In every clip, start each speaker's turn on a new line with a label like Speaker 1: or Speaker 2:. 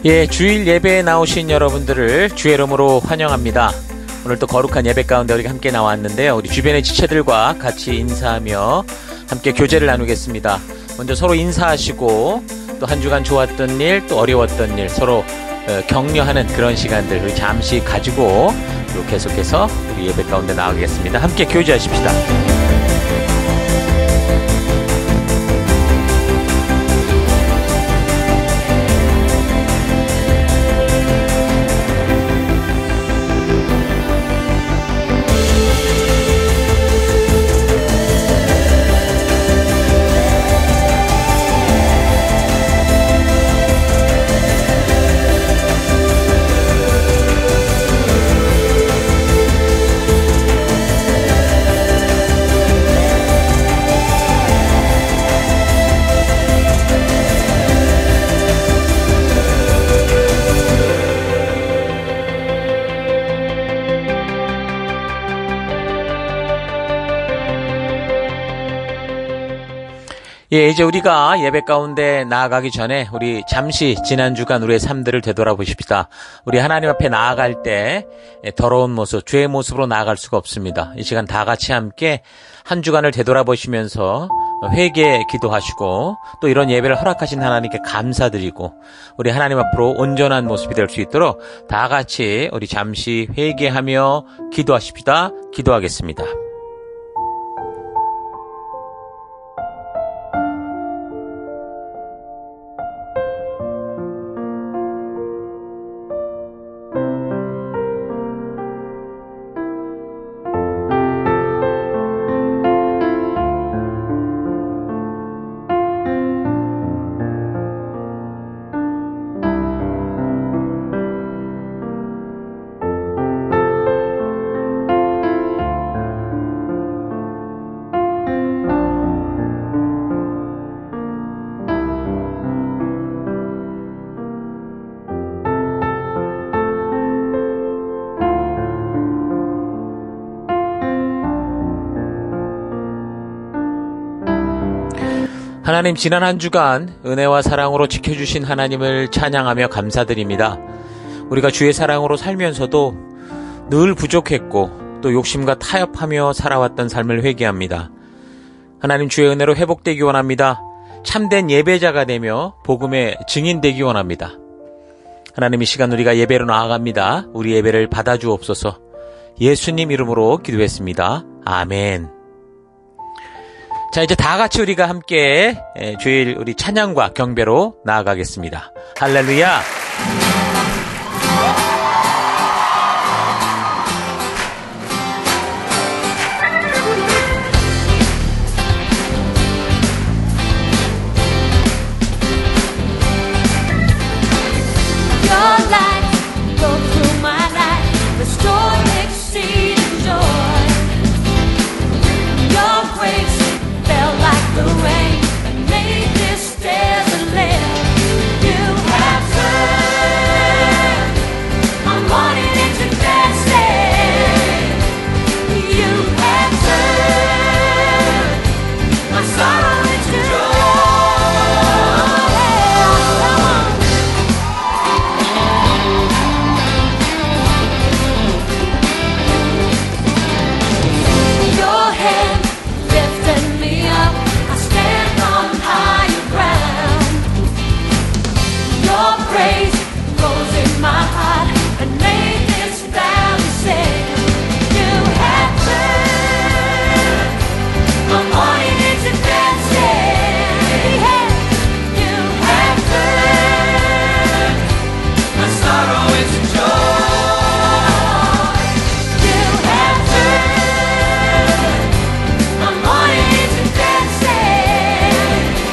Speaker 1: 예, 주일 예배에 나오신 여러분들을 주의 이름으로 환영합니다. 오늘 또 거룩한 예배 가운데 우리가 함께 나왔는데요. 우리 주변의 지체들과 같이 인사하며 함께 교제를 나누겠습니다. 먼저 서로 인사하시고 또 한 주간 좋았던 일, 또 어려웠던 일 서로 격려하는 그런 시간들 우리 잠시 가지고 또 계속해서 우리 예배 가운데 나가겠습니다. 함께 교제하십시다. 예, 이제 우리가 예배 가운데 나아가기 전에 우리 잠시 지난 주간 우리의 삶들을 되돌아보십시다. 우리 하나님 앞에 나아갈 때 더러운 모습, 죄의 모습으로 나아갈 수가 없습니다. 이 시간 다 같이 함께 한 주간을 되돌아보시면서 회개 기도하시고 또 이런 예배를 허락하신 하나님께 감사드리고 우리 하나님 앞으로 온전한 모습이 될 수 있도록 다 같이 우리 잠시 회개하며 기도하십시다. 기도하겠습니다. 하나님, 지난 한 주간 은혜와 사랑으로 지켜주신 하나님을 찬양하며 감사드립니다. 우리가 주의 사랑으로 살면서도 늘 부족했고 또 욕심과 타협하며 살아왔던 삶을 회개합니다. 하나님, 주의 은혜로 회복되기 원합니다. 참된 예배자가 되며 복음의 증인되기 원합니다. 하나님, 이 시간 우리가 예배로 나아갑니다. 우리 예배를 받아주옵소서. 예수님 이름으로 기도했습니다. 아멘. 자, 이제 다 같이 우리가 함께 주일 우리 찬양과 경배로 나아가겠습니다. 할렐루야!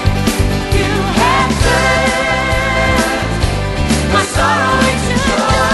Speaker 2: Sorrow into joy.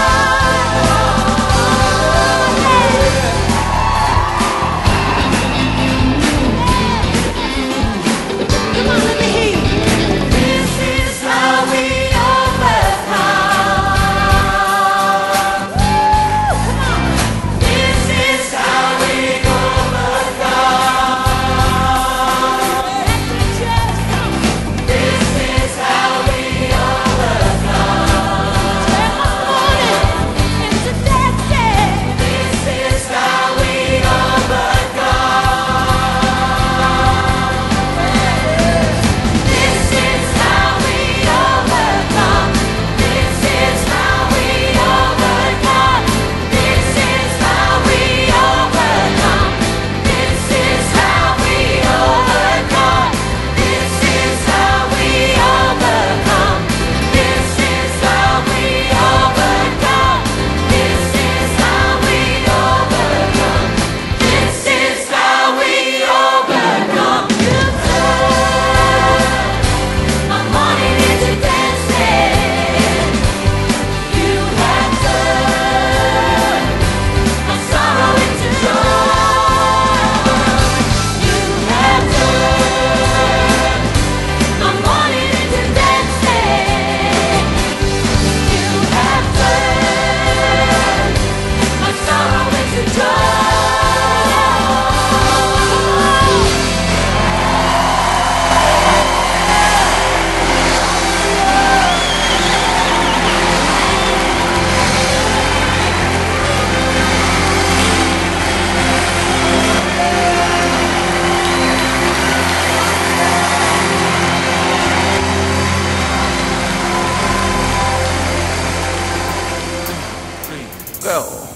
Speaker 2: go.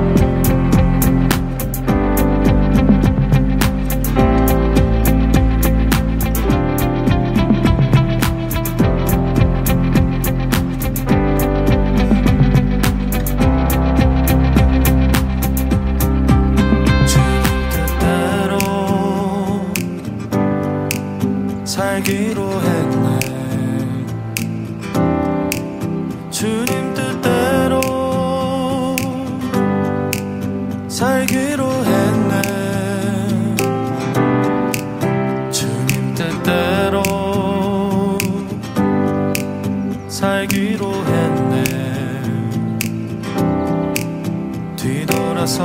Speaker 3: 살기로 했네. 주님 뜻대로 살기로 했네. 주님 뜻대로 살기로 했네. 뒤돌아서지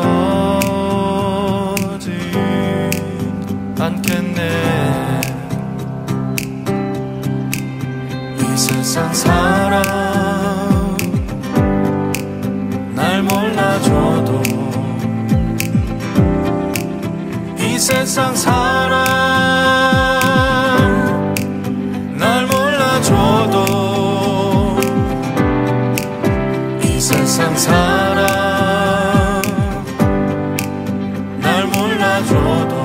Speaker 3: 않겠네. 이 세상 사람 날 몰라줘도 이 세상 사람 날 몰라줘도 이 세상 사람 날 몰라줘도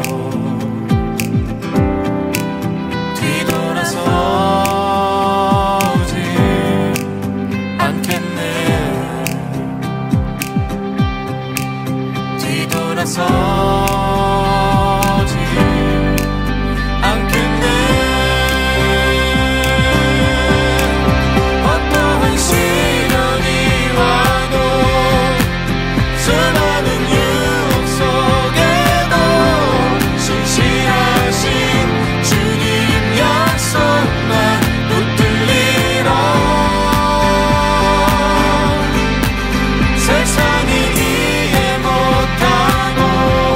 Speaker 3: 뒤돌아서 서지 않겠네. 어떠한 시련이 와도 수많은 유혹 속에도 신실하신 주님 약속만 붙들리라. 세상이 이해 못하고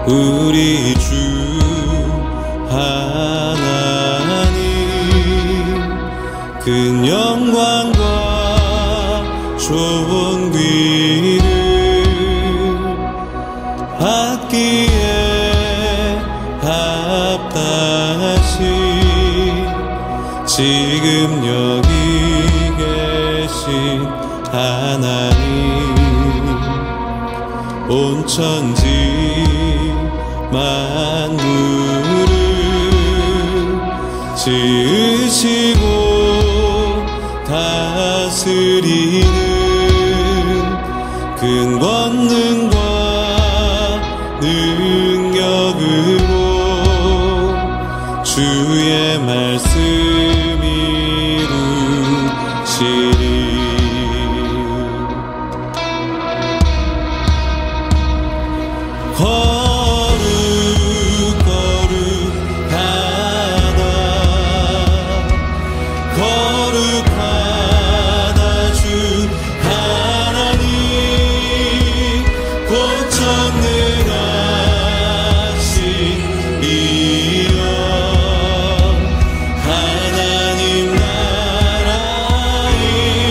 Speaker 2: 우리 주 하나님 큰 영광과 존귀를 받기에 합당하신 지금 여기 계신 하나님 온 천지 만물을 지으시고 다스리는 큰 권능과 능력으로 주의 말씀 이루시리. 거룩하다 주 하나님 곧 전능하신 이여 하나님 나라의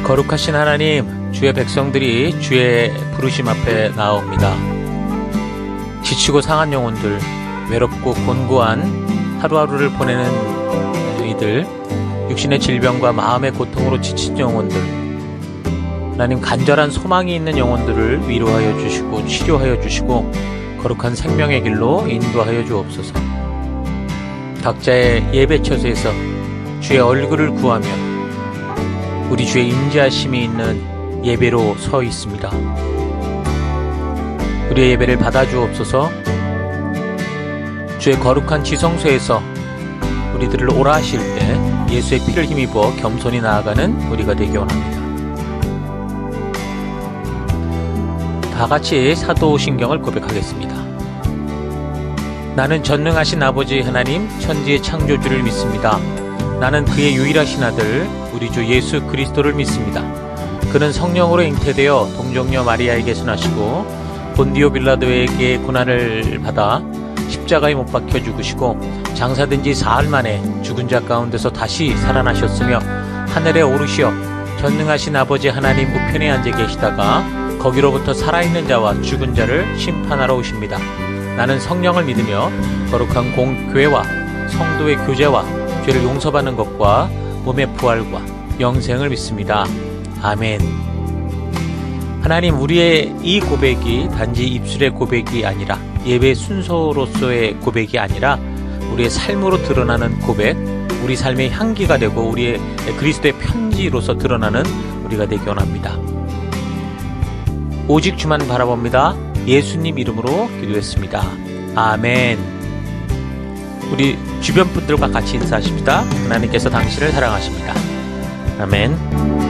Speaker 1: 거룩하신 하나님, 주의 백성들이 주의 부르심 앞에 나옵니다. 지치고 상한 영혼들, 외롭고 곤고한 하루하루를 보내는 이들, 육신의 질병과 마음의 고통으로 지친 영혼들, 하나님 간절한 소망이 있는 영혼들을 위로하여 주시고 치료하여 주시고 거룩한 생명의 길로 인도하여 주옵소서. 각자의 예배 처소에서 주의 얼굴을 구하며 우리 주의 인자하심이 있는 예배로 서 있습니다. 우리의 예배를 받아주옵소서. 주의 거룩한 지성소에서 우리들을 오라 하실 때 예수의 피를 힘입어 겸손히 나아가는 우리가 되기 원합니다. 다 같이 사도신경을 고백하겠습니다. 나는 전능하신 아버지 하나님 천지의 창조주를 믿습니다. 나는 그의 유일하신 아들 우리 주 예수 그리스도를 믿습니다. 그는 성령으로 잉태되어 동정녀 마리아에게서 나시고 본디오 빌라도에게 고난을 받아 십자가에 못 박혀 죽으시고 장사된 지 사흘 만에 죽은 자 가운데서 다시 살아나셨으며 하늘에 오르시어 전능하신 아버지 하나님 우편에 앉아 계시다가 거기로부터 살아있는 자와 죽은 자를 심판하러 오십니다. 나는 성령을 믿으며 거룩한 공교회와 성도의 교제와 죄를 용서받는 것과 몸의 부활과 영생을 믿습니다. 아멘. 하나님, 우리의 이 고백이 단지 입술의 고백이 아니라 예배 순서로서의 고백이 아니라 우리의 삶으로 드러나는 고백, 우리 삶의 향기가 되고 우리의 그리스도의 편지로서 드러나는 우리가 되기 원합니다. 오직 주만 바라봅니다. 예수님 이름으로 기도했습니다. 아멘. 우리 주변 분들과 같이 인사하십니다. 하나님께서 당신을 사랑하십니다. 아멘.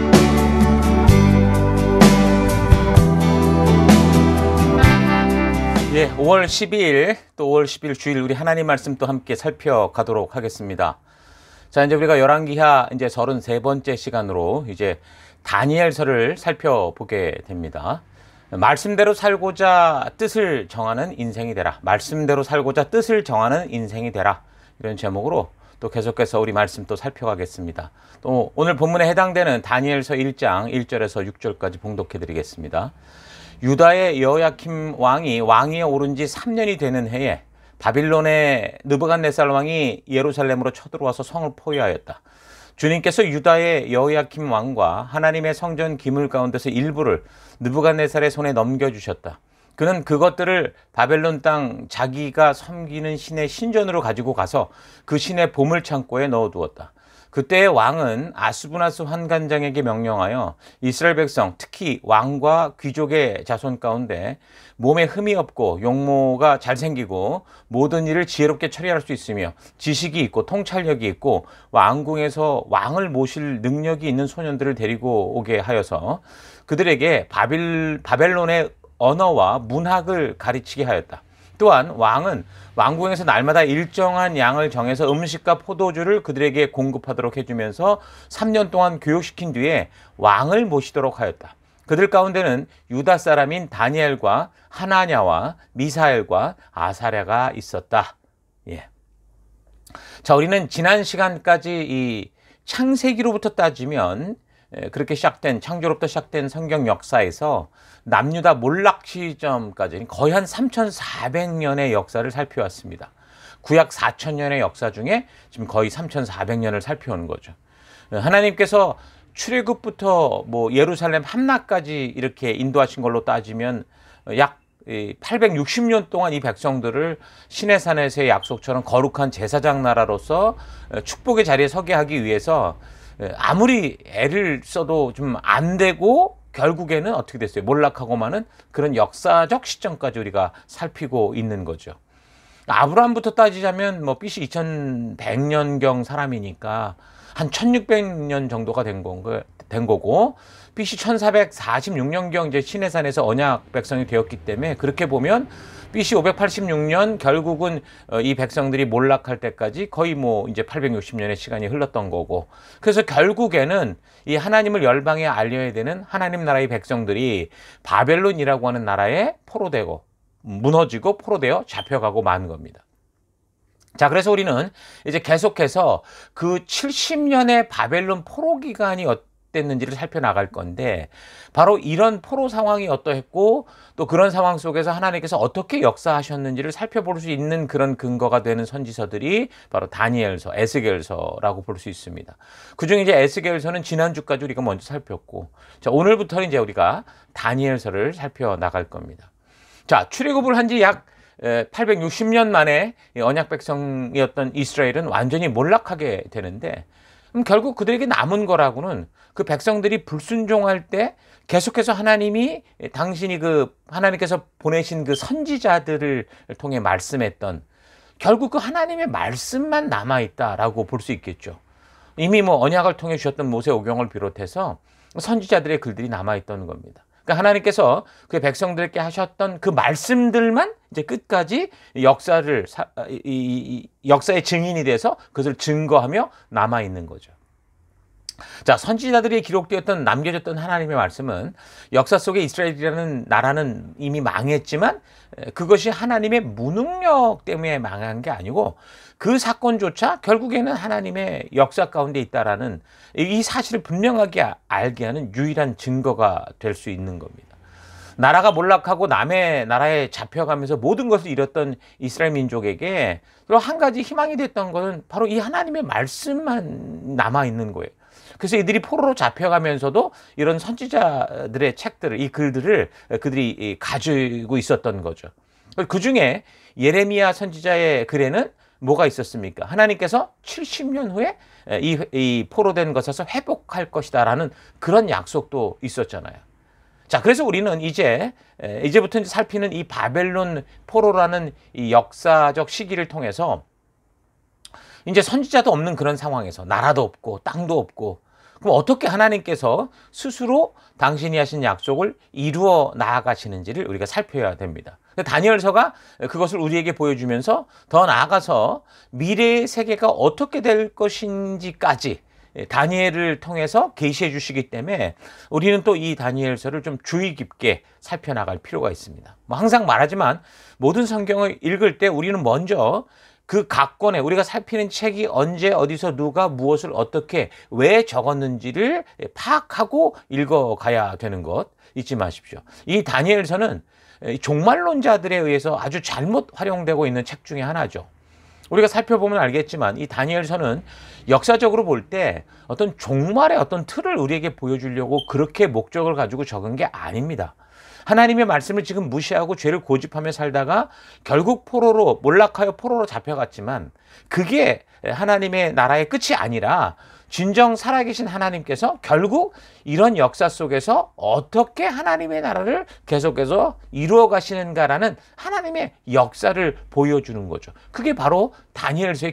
Speaker 1: 예, 5월 12일 또 5월 10일 주일 우리 하나님 말씀 또 함께 살펴가도록 하겠습니다. 자, 이제 우리가 열왕기하 이제 33번째 시간으로 이제 다니엘서를 살펴보게 됩니다. 말씀대로 살고자 뜻을 정하는 인생이 되라. 말씀대로 살고자 뜻을 정하는 인생이 되라. 이런 제목으로 또 계속해서 우리 말씀 또 살펴가겠습니다. 또 오늘 본문에 해당되는 다니엘서 1장 1절에서 6절까지 봉독해 드리겠습니다. 유다의 여호야킴 왕이 왕위에 오른 지 3년이 되는 해에 바빌론의 느부갓네살 왕이 예루살렘으로 쳐들어와서 성을 포위하였다. 주님께서 유다의 여호야킴 왕과 하나님의 성전 기물 가운데서 일부를 느부갓네살의 손에 넘겨주셨다. 그는 그것들을 바벨론 땅 자기가 섬기는 신의 신전으로 가지고 가서 그 신의 보물창고에 넣어두었다. 그때 왕은 아수부나스 환관장에게 명령하여 이스라엘 백성, 특히 왕과 귀족의 자손 가운데 몸에 흠이 없고 용모가 잘생기고 모든 일을 지혜롭게 처리할 수 있으며 지식이 있고 통찰력이 있고 왕궁에서 왕을 모실 능력이 있는 소년들을 데리고 오게 하여서 그들에게 바벨론의 언어와 문학을 가르치게 하였다. 또한 왕은 왕궁에서 날마다 일정한 양을 정해서 음식과 포도주를 그들에게 공급하도록 해주면서 3년 동안 교육시킨 뒤에 왕을 모시도록 하였다. 그들 가운데는 유다 사람인 다니엘과 하나냐와 미사엘과 아사랴가 있었다. 예. 자, 우리는 지난 시간까지 이 창세기로부터 따지면 그렇게 시작된 창조로부터 시작된 성경 역사에서 남유다 몰락 시점까지 거의 한 3,400년의 역사를 살펴왔습니다. 구약 4,000년의 역사 중에 지금 거의 3,400년을 살펴오는 거죠. 하나님께서 출애굽부터 뭐 예루살렘 함락까지 이렇게 인도하신 걸로 따지면 약 860년 동안 이 백성들을 시내산에서의 약속처럼 거룩한 제사장 나라로서 축복의 자리에 서게 하기 위해서 아무리 애를 써도 좀 안 되고 결국에는 어떻게 됐어요? 몰락하고 마는 그런 역사적 시점까지 우리가 살피고 있는 거죠. 아브라함부터 따지자면 뭐 BC 2100년경 사람이니까 한 1600년 정도가 된 거고 BC 1446년경 이제 시내산에서 언약 백성이 되었기 때문에 그렇게 보면 BC 586년 결국은 이 백성들이 몰락할 때까지 거의 뭐 이제 860년의 시간이 흘렀던 거고, 그래서 결국에는 이 하나님을 열방에 알려야 되는 하나님 나라의 백성들이 바벨론이라고 하는 나라에 포로되고 무너지고 포로되어 잡혀가고 만 겁니다. 자, 그래서 우리는 이제 계속해서 그 70년의 바벨론 포로 기간이 기록됐는지를 살펴나갈 건데 바로 이런 포로 상황이 어떠했고 또 그런 상황 속에서 하나님께서 어떻게 역사하셨는지를 살펴볼 수 있는 그런 근거가 되는 선지서들이 바로 다니엘서, 에스겔서라고 볼 수 있습니다. 그중에 이제 에스겔서는 지난주까지 우리가 먼저 살폈고 자, 오늘부터는 이제 우리가 다니엘서를 살펴나갈 겁니다. 자, 출애굽을 한 지 약 860년 만에 언약 백성이었던 이스라엘은 완전히 몰락하게 되는데 결국 그들에게 남은 거라고는 그 백성들이 불순종할 때 계속해서 하나님이 당신이 하나님께서 보내신 그 선지자들을 통해 말씀했던 결국 그 하나님의 말씀만 남아있다라고 볼 수 있겠죠. 이미 언약을 통해 주셨던 모세오경을 비롯해서 선지자들의 글들이 남아있던 겁니다. 그러니까 하나님께서 그 백성들에게 하셨던 그 말씀들만 이제 끝까지 역사의 증인이 돼서 그것을 증거하며 남아있는 거죠. 자, 선지자들이 기록되었던 남겨졌던 하나님의 말씀은 역사 속에 이스라엘이라는 나라는 이미 망했지만 그것이 하나님의 무능력 때문에 망한 게 아니고 그 사건조차 결국에는 하나님의 역사 가운데 있다라는 이 사실을 분명하게 알게 하는 유일한 증거가 될 수 있는 겁니다. 나라가 몰락하고 남의 나라에 잡혀가면서 모든 것을 잃었던 이스라엘 민족에게 한 가지 희망이 됐던 것은 바로 이 하나님의 말씀만 남아있는 거예요. 그래서 이들이 포로로 잡혀가면서도 이런 선지자들의 책들을, 이 글들을 그들이 가지고 있었던 거죠. 그 중에 예레미야 선지자의 글에는 뭐가 있었습니까? 하나님께서 70년 후에 이 포로된 것에서 회복할 것이다 라는 그런 약속도 있었잖아요. 자, 그래서 우리는 이제부터 살피는 이 바벨론 포로라는 이 역사적 시기를 통해서 이제 선지자도 없는 그런 상황에서 나라도 없고 땅도 없고 그럼 어떻게 하나님께서 스스로 당신이 하신 약속을 이루어 나아가시는지를 우리가 살펴야 됩니다. 다니엘서가 그것을 우리에게 보여주면서 더 나아가서 미래의 세계가 어떻게 될 것인지까지 다니엘을 통해서 계시해 주시기 때문에 우리는 또 이 다니엘서를 좀 주의 깊게 살펴나갈 필요가 있습니다. 항상 말하지만 모든 성경을 읽을 때 우리는 먼저 그 각 권에 우리가 살피는 책이 언제 어디서 누가 무엇을 어떻게 왜 적었는지를 파악하고 읽어가야 되는 것 잊지 마십시오. 이 다니엘서는 종말론자들에 의해서 아주 잘못 활용되고 있는 책 중에 하나죠. 우리가 살펴보면 알겠지만 이 다니엘서는 역사적으로 볼 때 어떤 종말의 어떤 틀을 우리에게 보여주려고 그렇게 목적을 가지고 적은 게 아닙니다. 하나님의 말씀을 지금 무시하고 죄를 고집하며 살다가 결국 몰락하여 포로로 잡혀갔지만 그게 하나님의 나라의 끝이 아니라 진정 살아계신 하나님께서 결국 이런 역사 속에서 어떻게 하나님의 나라를 계속해서 이루어 가시는가라는 하나님의 역사를 보여주는 거죠. 그게 바로 다니엘서의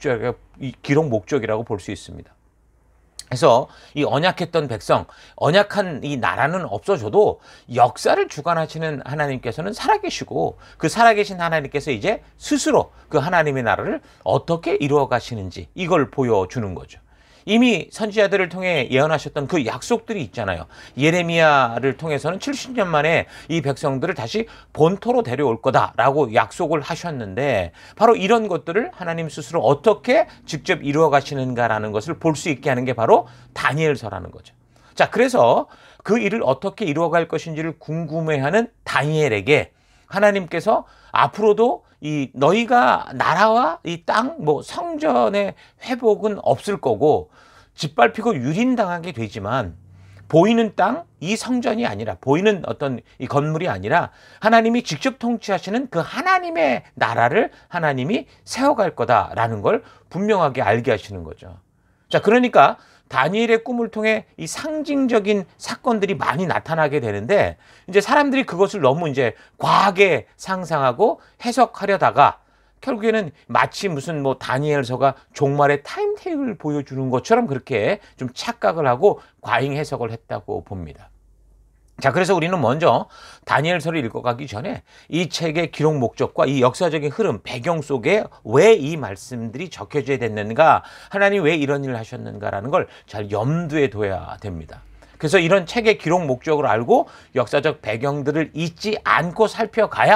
Speaker 1: 기록 목적이라고 볼 수 있습니다. 그래서 이 언약했던 백성, 언약한 이 나라는 없어져도 역사를 주관하시는 하나님께서는 살아계시고 그 살아계신 하나님께서 이제 스스로 그 하나님의 나라를 어떻게 이루어 가시는지 이걸 보여주는 거죠. 이미 선지자들을 통해 예언하셨던 그 약속들이 있잖아요. 예레미야를 통해서는 70년 만에 이 백성들을 다시 본토로 데려올 거다라고 약속을 하셨는데 바로 이런 것들을 하나님 스스로 어떻게 직접 이루어 가시는가라는 것을 볼 수 있게 하는 게 바로 다니엘서라는 거죠. 자, 그래서 그 일을 어떻게 이루어갈 것인지를 궁금해하는 다니엘에게 하나님께서 앞으로도 이 너희가 나라와 이 땅, 성전의 회복은 없을 거고 짓밟히고 유린당하게 되지만 보이는 땅, 이 성전이 아니라 보이는 어떤 이 건물이 아니라 하나님이 직접 통치하시는 그 하나님의 나라를 하나님이 세워갈 거다라는 걸 분명하게 알게 하시는 거죠. 자, 그러니까 다니엘의 꿈을 통해 이 상징적인 사건들이 많이 나타나게 되는데 이제 사람들이 그것을 너무 이제 과하게 상상하고 해석하려다가 결국에는 마치 무슨 다니엘서가 종말의 타임테이블을 보여주는 것처럼 그렇게 좀 착각을 하고 과잉 해석을 했다고 봅니다. 자, 그래서 우리는 먼저 다니엘서를 읽어가기 전에 이 책의 기록 목적과 이 역사적인 흐름, 배경 속에 왜 이 말씀들이 적혀져야 됐는가, 하나님 왜 이런 일을 하셨는가라는 걸 잘 염두에 둬야 됩니다. 그래서 이런 책의 기록 목적을 알고 역사적 배경들을 잊지 않고 살펴가야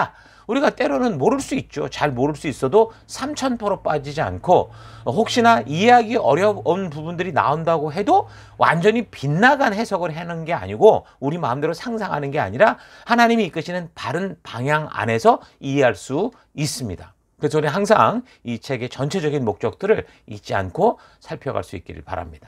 Speaker 1: 우리가 때로는 모를 수 있죠. 잘 모를 수 있어도 삼천포로 빠지지 않고 혹시나 이해하기 어려운 부분들이 나온다고 해도 완전히 빗나간 해석을 하는 게 아니고 우리 마음대로 상상하는 게 아니라 하나님이 이끄시는 바른 방향 안에서 이해할 수 있습니다. 그래서 저는 항상 이 책의 전체적인 목적들을 잊지 않고 살펴갈 수 있기를 바랍니다.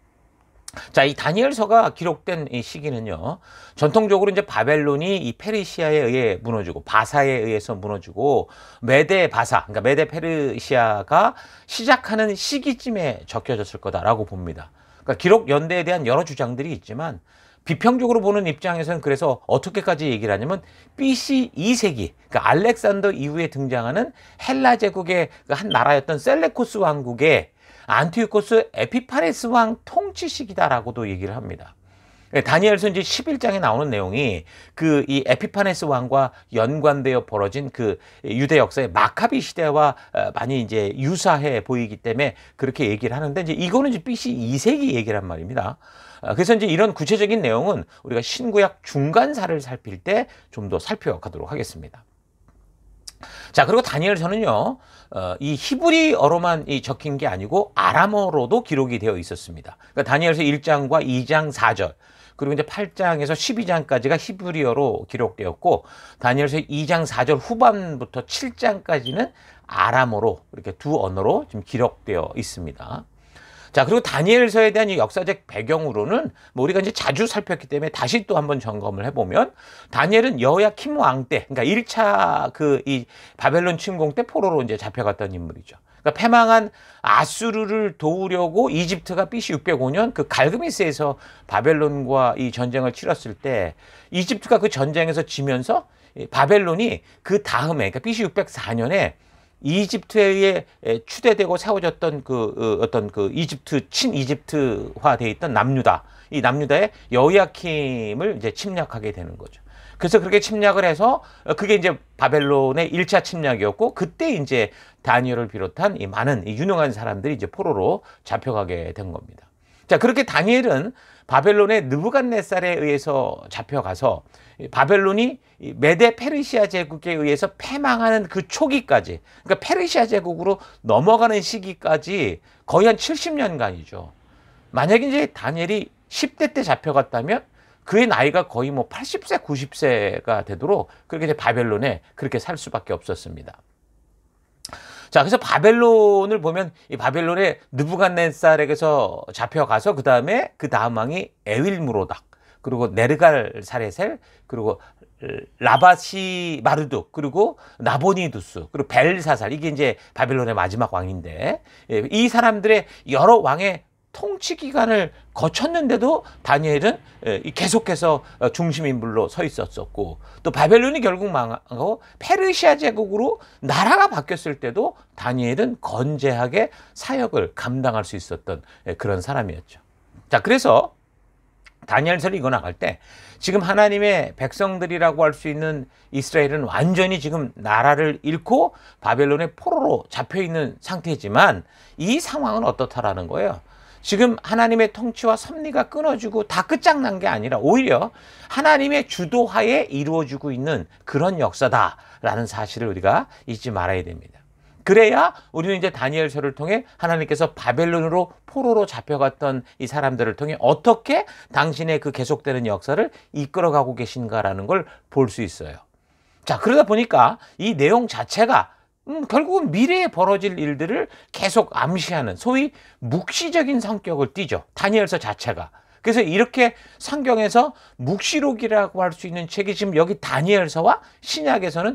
Speaker 1: 자, 이 다니엘서가 기록된 이 시기는요, 전통적으로 이제 바벨론이 이 페르시아에 의해 무너지고 바사에 의해서 무너지고 메데 바사, 그러니까 메데 페르시아가 시작하는 시기쯤에 적혀졌을 거다라고 봅니다. 그러니까 기록 연대에 대한 여러 주장들이 있지만 비평적으로 보는 입장에서는 그래서 어떻게까지 얘기를 하냐면 BC 2세기, 그러니까 알렉산더 이후에 등장하는 헬라 제국의 한 나라였던 셀레코스 왕국의 안티오코스 에피파네스 왕 통치 시기다라고도 얘기를 합니다. 다니엘서 이제 11장에 나오는 내용이 그 이 에피파네스 왕과 연관되어 벌어진 그 유대 역사의 마카비 시대와 많이 이제 유사해 보이기 때문에 그렇게 얘기를 하는데 이제 이거는 이제 BC 2세기 얘기란 말입니다. 그래서 이제 이런 구체적인 내용은 우리가 신구약 중간사를 살필 때 좀 더 살펴가도록 하겠습니다. 자, 그리고 다니엘서는요, 이 히브리어로만 적힌 게 아니고 아람어로도 기록이 되어 있었습니다. 그러니까 다니엘서 1장과 2장 4절, 그리고 이제 8장에서 12장까지가 히브리어로 기록되었고, 다니엘서 2장 4절 후반부터 7장까지는 아람어로 이렇게 두 언어로 지금 기록되어 있습니다. 자, 그리고 다니엘서에 대한 이 역사적 배경으로는 뭐 우리가 이제 자주 살폈기 때문에 다시 또 한번 점검을 해보면 다니엘은 여호야킴 왕 때, 그러니까 1차 그 이 바벨론 침공 때 포로로 이제 잡혀갔던 인물이죠. 그러니까 패망한 아수르를 도우려고 이집트가 BC 605년 그 갈그미스에서 바벨론과 이 전쟁을 치렀을 때 이집트가 그 전쟁에서 지면서 바벨론이 그 다음에, 그러니까 BC 604년에 이집트에 의해 추대되고 세워졌던 그 어떤 그 이집트 친이집트화되어 있던 남유다, 이 남유다의 여호야킴을 이제 침략하게 되는 거죠. 그래서 그렇게 침략을 해서 그게 이제 바벨론의 1차 침략이었고, 그때 이제 다니엘을 비롯한 이 많은 이 유능한 사람들이 이제 포로로 잡혀가게 된 겁니다. 자, 그렇게 다니엘은 바벨론의 느부갓네살에 의해서 잡혀가서 바벨론이 메데 페르시아 제국에 의해서 패망하는 그 초기까지, 그러니까 페르시아 제국으로 넘어가는 시기까지 거의 한 70년간이죠. 만약에 이제 다니엘이 10대 때 잡혀갔다면 그의 나이가 거의 뭐 80세, 90세가 되도록 그렇게 이제 바벨론에 그렇게 살 수밖에 없었습니다. 자, 그래서 바벨론을 보면 이 바벨론의 느부갓네살에게서 잡혀가서 그 다음 왕이 에윌무로닥, 그리고 네르갈사레셀, 그리고 라바시 마르둑, 그리고 나보니두스, 그리고 벨사살, 이게 이제 바벨론의 마지막 왕인데, 이 사람들의 여러 왕의 통치 기간을 거쳤는데도 다니엘은 계속해서 중심 인물로 서 있었었고, 또 바벨론이 결국 망하고 페르시아 제국으로 나라가 바뀌었을 때도 다니엘은 건재하게 사역을 감당할 수 있었던 그런 사람이었죠. 자, 그래서 다니엘서를 읽어나갈 때 지금 하나님의 백성들이라고 할 수 있는 이스라엘은 완전히 지금 나라를 잃고 바벨론의 포로로 잡혀있는 상태지만 이 상황은 어떻다라는 거예요. 지금 하나님의 통치와 섭리가 끊어지고 다 끝장난 게 아니라 오히려 하나님의 주도하에 이루어지고 있는 그런 역사다라는 사실을 우리가 잊지 말아야 됩니다. 그래야 우리는 이제 다니엘서를 통해 하나님께서 바벨론으로 포로로 잡혀갔던 이 사람들을 통해 어떻게 당신의 그 계속되는 역사를 이끌어가고 계신가라는 걸 볼 수 있어요. 자, 그러다 보니까 이 내용 자체가 결국은 미래에 벌어질 일들을 계속 암시하는 소위 묵시적인 성격을 띠죠. 다니엘서 자체가. 그래서 이렇게 성경에서 묵시록이라고 할 수 있는 책이 지금 여기 다니엘서와 신약에서는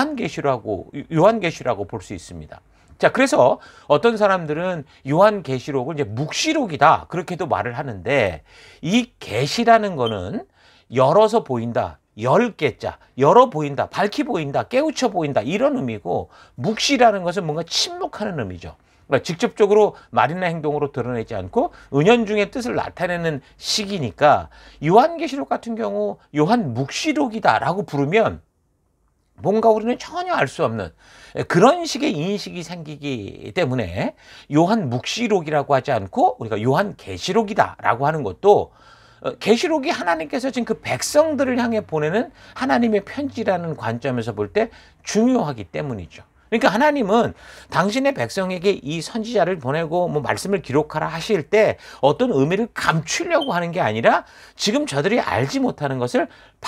Speaker 1: 요한계시라고 볼 수 있습니다. 자, 그래서 어떤 사람들은 요한계시록을 이제 묵시록이다 그렇게도 말을 하는데, 이 계시라는 거는 열어서 보인다, 10개자, 열어 보인다, 밝히 보인다, 깨우쳐 보인다, 이런 의미고, 묵시라는 것은 뭔가 침묵하는 의미죠. 그러니까 직접적으로 말이나 행동으로 드러내지 않고 은연중의 뜻을 나타내는 시기니까 요한계시록 같은 경우 요한묵시록이다라고 부르면 뭔가 우리는 전혀 알 수 없는 그런 식의 인식이 생기기 때문에 요한묵시록이라고 하지 않고 우리가 요한계시록이다라고 하는 것도 계시록이 하나님께서 지금 그 백성들을 향해 보내는 하나님의 편지라는 관점에서 볼 때 중요하기 때문이죠. 그러니까 하나님은 당신의 백성에게 이 선지자를 보내고 뭐 말씀을 기록하라 하실 때 어떤 의미를 감추려고 하는 게 아니라 지금 저들이 알지 못하는 것을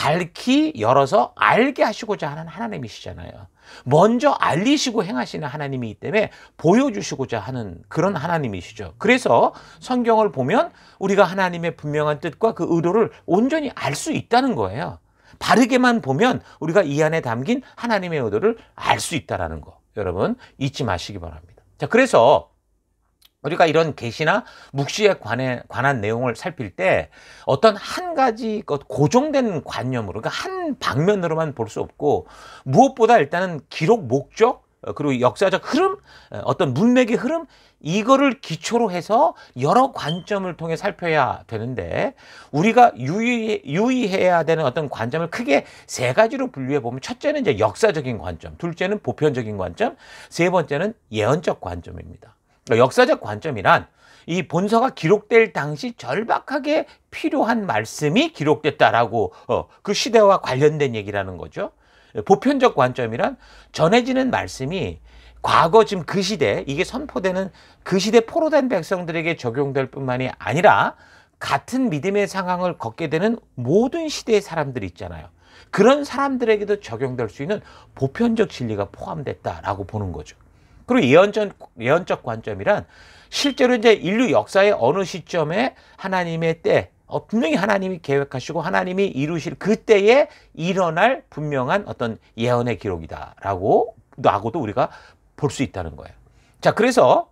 Speaker 1: 밝히 열어서 알게 하시고자 하는 하나님이시잖아요. 먼저 알리시고 행하시는 하나님이기 때문에 보여주시고자 하는 그런 하나님이시죠. 그래서 성경을 보면 우리가 하나님의 분명한 뜻과 그 의도를 온전히 알 수 있다는 거예요. 바르게만 보면 우리가 이 안에 담긴 하나님의 의도를 알 수 있다는 거 여러분 잊지 마시기 바랍니다. 자, 그래서 우리가 이런 계시나 묵시에 관한 내용을 살필 때 어떤 한 가지 고정된 관념으로 그러니까 한 방면으로만 볼 수 없고 무엇보다 일단은 기록 목적 그리고 역사적 흐름 어떤 문맥의 흐름 이거를 기초로 해서 여러 관점을 통해 살펴야 되는데 우리가 유의해야 되는 어떤 관점을 크게 세 가지로 분류해 보면 첫째는 이제 역사적인 관점, 둘째는 보편적인 관점, 세 번째는 예언적 관점입니다. 그러니까 역사적 관점이란 이 본서가 기록될 당시 절박하게 필요한 말씀이 기록됐다라고 그 시대와 관련된 얘기라는 거죠. 보편적 관점이란 전해지는 말씀이 과거 지금 그 시대 이게 선포되는 그 시대 포로된 백성들에게 적용될 뿐만이 아니라 같은 믿음의 상황을 걷게 되는 모든 시대의 사람들이 있잖아요. 그런 사람들에게도 적용될 수 있는 보편적 진리가 포함됐다라고 보는 거죠. 그리고 예언적 관점이란 실제로 이제 인류 역사의 어느 시점에 하나님의 때 분명히 하나님이 계획하시고 하나님이 이루실 그때에 일어날 분명한 어떤 예언의 기록이다라고도 우리가 볼 수 있다는 거예요. 자, 그래서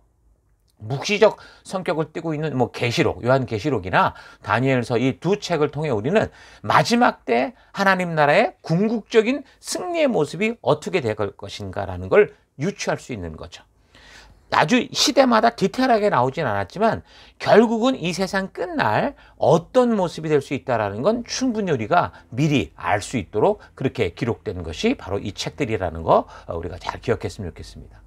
Speaker 1: 묵시적 성격을 띠고 있는 뭐 계시록, 요한계시록이나 다니엘서 이 두 책을 통해 우리는 마지막 때 하나님 나라의 궁극적인 승리의 모습이 어떻게 될 것인가라는 걸 유추할 수 있는 거죠. 아주 시대마다 디테일하게 나오진 않았지만 결국은 이 세상 끝날 어떤 모습이 될 수 있다는 건 충분히 우리가 미리 알 수 있도록 그렇게 기록된 것이 바로 이 책들이라는 거 우리가 잘 기억했으면 좋겠습니다.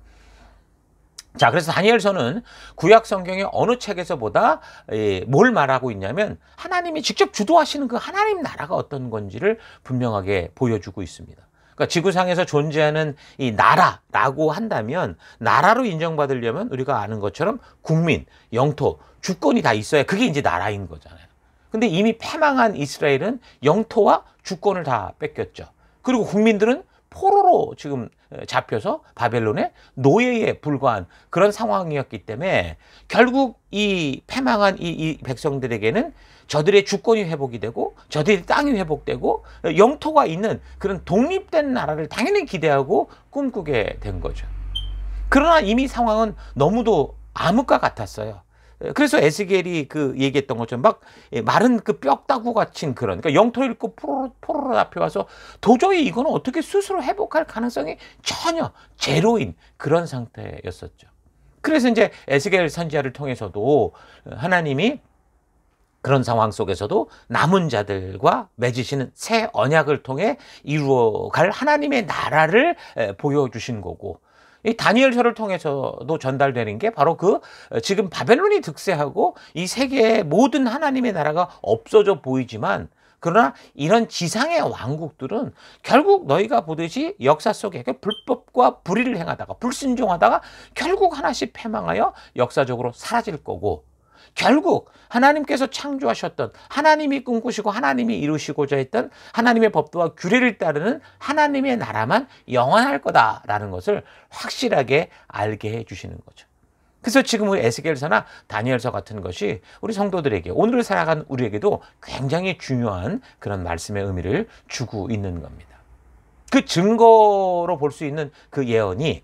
Speaker 1: 자, 그래서 다니엘서는 구약 성경의 어느 책에서보다 뭘 말하고 있냐면 하나님이 직접 주도하시는 그 하나님 나라가 어떤 건지를 분명하게 보여주고 있습니다. 그러니까 지구상에서 존재하는 이 나라라고 한다면 나라로 인정받으려면 우리가 아는 것처럼 국민, 영토, 주권이 다 있어야 그게 이제 나라인 거잖아요. 근데 이미 패망한 이스라엘은 영토와 주권을 다 뺏겼죠. 그리고 국민들은 포로로 지금 잡혀서 바벨론의 노예에 불과한 그런 상황이었기 때문에 결국 이 패망한 이 백성들에게는 저들의 주권이 회복이 되고 저들의 땅이 회복되고 영토가 있는 그런 독립된 나라를 당연히 기대하고 꿈꾸게 된 거죠. 그러나 이미 상황은 너무도 암흑과 같았어요. 그래서 에스겔이 그 얘기했던 것처럼 막 마른 그 뼈다구 같은 그런 그러니까 영토를 잃고 포로로 잡혀와서 도저히 이거는 어떻게 스스로 회복할 가능성이 전혀 제로인 그런 상태였었죠. 그래서 이제 에스겔 선지자를 통해서도 하나님이 그런 상황 속에서도 남은 자들과 맺으시는 새 언약을 통해 이루어갈 하나님의 나라를 보여주신 거고 이 다니엘서를 통해서도 전달되는 게 바로 그 지금 바벨론이 득세하고 이 세계의 모든 하나님의 나라가 없어져 보이지만 그러나 이런 지상의 왕국들은 결국 너희가 보듯이 역사 속에 불법과 불의를 행하다가 불순종하다가 결국 하나씩 패망하여 역사적으로 사라질 거고 결국 하나님께서 창조하셨던 하나님이 꿈꾸시고 하나님이 이루시고자 했던 하나님의 법도와 규례를 따르는 하나님의 나라만 영원할 거다라는 것을 확실하게 알게 해주시는 거죠. 그래서 지금 우리 에스겔서나 다니엘서 같은 것이 우리 성도들에게 오늘을 살아간 우리에게도 굉장히 중요한 그런 말씀의 의미를 주고 있는 겁니다. 그 증거로 볼 수 있는 그 예언이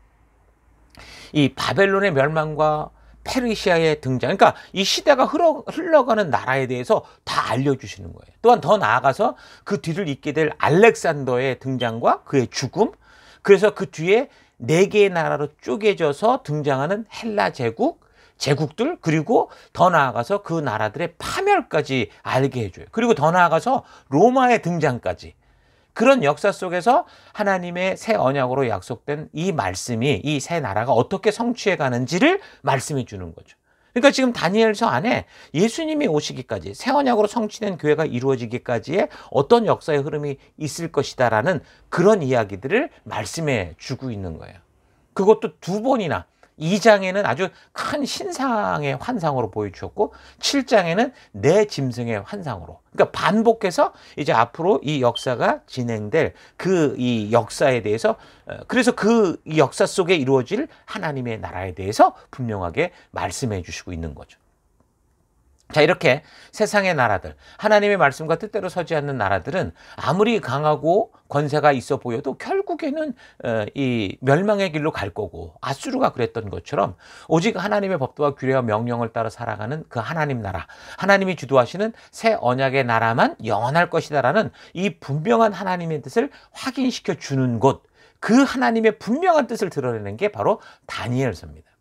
Speaker 1: 이 바벨론의 멸망과 페르시아의 등장, 그러니까 이 시대가 흘러가는 나라에 대해서 다 알려주시는 거예요. 또한 더 나아가서 그 뒤를 잇게 될 알렉산더의 등장과 그의 죽음, 그래서 그 뒤에 4개의 나라로 쪼개져서 등장하는 헬라 제국들, 그리고 더 나아가서 그 나라들의 파멸까지 알게 해줘요. 그리고 더 나아가서 로마의 등장까지. 그런 역사 속에서 하나님의 새 언약으로 약속된 이 말씀이 이 새 나라가 어떻게 성취해 가는지를 말씀해 주는 거죠. 그러니까 지금 다니엘서 안에 예수님이 오시기까지 새 언약으로 성취된 교회가 이루어지기까지의 어떤 역사의 흐름이 있을 것이다라는 그런 이야기들을 말씀해 주고 있는 거예요. 그것도 두 번이나 2장에는 아주 큰 신상의 환상으로 보여주었고 7장에는 내 짐승의 환상으로, 그러니까 반복해서 이제 앞으로 이 역사가 진행될 그 이 역사에 대해서, 그래서 그 이 역사 속에 이루어질 하나님의 나라에 대해서 분명하게 말씀해 주시고 있는 거죠. 자, 이렇게 세상의 나라들, 하나님의 말씀과 뜻대로 서지 않는 나라들은 아무리 강하고 권세가 있어 보여도 결국에는 이 멸망의 길로 갈 거고, 아수르가 그랬던 것처럼 오직 하나님의 법도와 규례와 명령을 따라 살아가는 그 하나님 나라, 하나님이 주도하시는 새 언약의 나라만 영원할 것이다라는 이 분명한 하나님의 뜻을 확인시켜 주는 곳, 그 하나님의 분명한 뜻을 드러내는 게 바로 다니엘서입니다.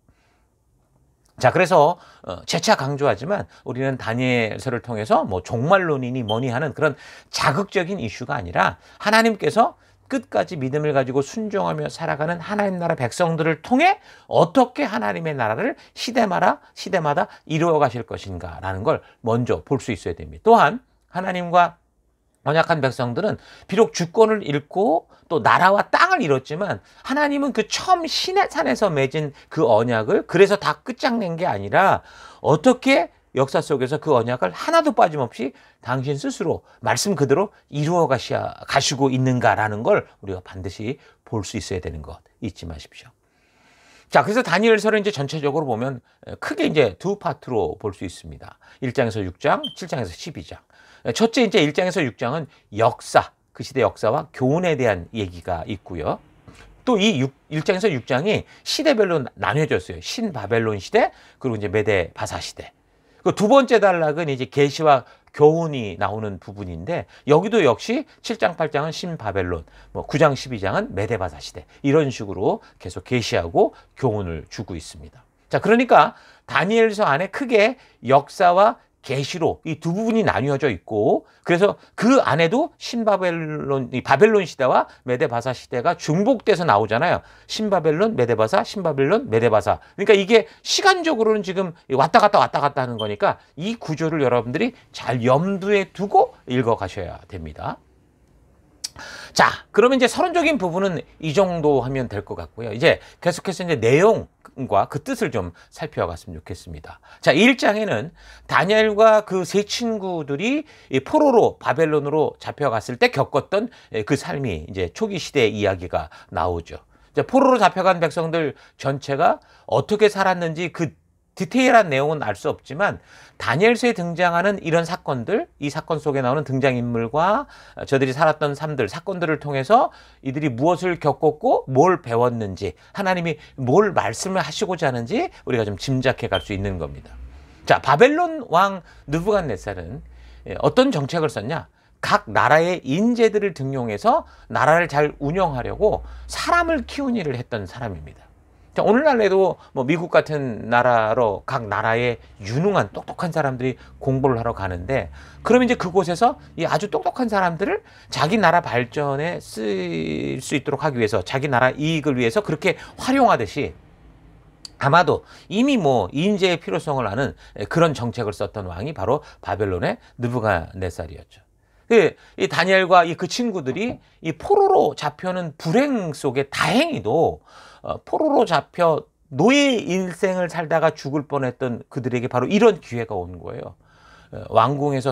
Speaker 1: 자, 그래서 재차 강조하지만 우리는 다니엘서를 통해서 뭐 종말론이니 뭐니 하는 그런 자극적인 이슈가 아니라 하나님께서 끝까지 믿음을 가지고 순종하며 살아가는 하나님 나라 백성들을 통해 어떻게 하나님의 나라를 시대마다 이루어 가실 것인가라는 걸 먼저 볼 수 있어야 됩니다. 또한 하나님과 언약한 백성들은 비록 주권을 잃고 또 나라와 땅을 잃었지만 하나님은 그 처음 시내 산에서 맺은 그 언약을 그래서 다 끝장낸 게 아니라 어떻게 역사 속에서 그 언약을 하나도 빠짐없이 당신 스스로 말씀 그대로 이루어 가시고 있는가라는 걸 우리가 반드시 볼 수 있어야 되는 것 잊지 마십시오. 자, 그래서 다니엘서를 이제 전체적으로 보면 크게 이제 두 파트로 볼 수 있습니다. 1장에서 6장, 7장에서 12장. 첫째 이제 1장에서 6장은 역사, 그 시대 역사와 교훈에 대한 얘기가 있고요. 또 이 1장에서 6장이 시대별로 나뉘어졌어요. 신바벨론 시대, 그리고 이제 메데 바사 시대. 그 두 번째 단락은 이제 계시와 교훈이 나오는 부분인데, 여기도 역시 7장, 8장은 신바벨론, 뭐 9장, 12장은 메데 바사 시대, 이런 식으로 계속 계시하고 교훈을 주고 있습니다. 자, 그러니까 다니엘서 안에 크게 역사와 계시로 이 두 부분이 나뉘어져 있고, 그래서 그 안에도 신바벨론, 이 바벨론 시대와 메데바사 시대가 중복돼서 나오잖아요. 신바벨론, 메데바사, 신바벨론, 메데바사. 그러니까 이게 시간적으로는 지금 왔다 갔다 하는 거니까 이 구조를 여러분들이 잘 염두에 두고 읽어 가셔야 됩니다. 자, 그러면 이제 서론적인 부분은 이 정도 하면 될 것 같고요. 이제 계속해서 이제 내용과 그 뜻을 좀 살펴봤으면 좋겠습니다. 자, 1장에는 다니엘과 그 세 친구들이 포로로 바벨론으로 잡혀갔을 때 겪었던 그 삶이 이제 초기 시대의 이야기가 나오죠. 이제 포로로 잡혀간 백성들 전체가 어떻게 살았는지 그 디테일한 내용은 알 수 없지만 다니엘서에 등장하는 이런 사건들, 이 사건 속에 나오는 등장인물과 저들이 살았던 삶들, 사건들을 통해서 이들이 무엇을 겪었고 뭘 배웠는지, 하나님이 뭘 말씀을 하시고자 하는지 우리가 좀 짐작해 갈 수 있는 겁니다. 자, 바벨론 왕 느부갓네살은 어떤 정책을 썼냐? 각 나라의 인재들을 등용해서 나라를 잘 운영하려고 사람을 키운 일을 했던 사람입니다. 오늘날에도 뭐 미국 같은 나라로 각 나라의 유능한 똑똑한 사람들이 공부를 하러 가는데, 그러면 이제 그곳에서 이 아주 똑똑한 사람들을 자기 나라 발전에 쓸 수 있도록 하기 위해서, 자기 나라 이익을 위해서 그렇게 활용하듯이 아마도 이미 뭐 인재의 필요성을 아는 그런 정책을 썼던 왕이 바로 바벨론의 느부갓네살이었죠. 이 다니엘과 그 친구들이 이 포로로 잡혀는 불행 속에 다행히도 포로로 잡혀 노예 인생을 살다가 죽을 뻔했던 그들에게 바로 이런 기회가 온 거예요. 왕궁에서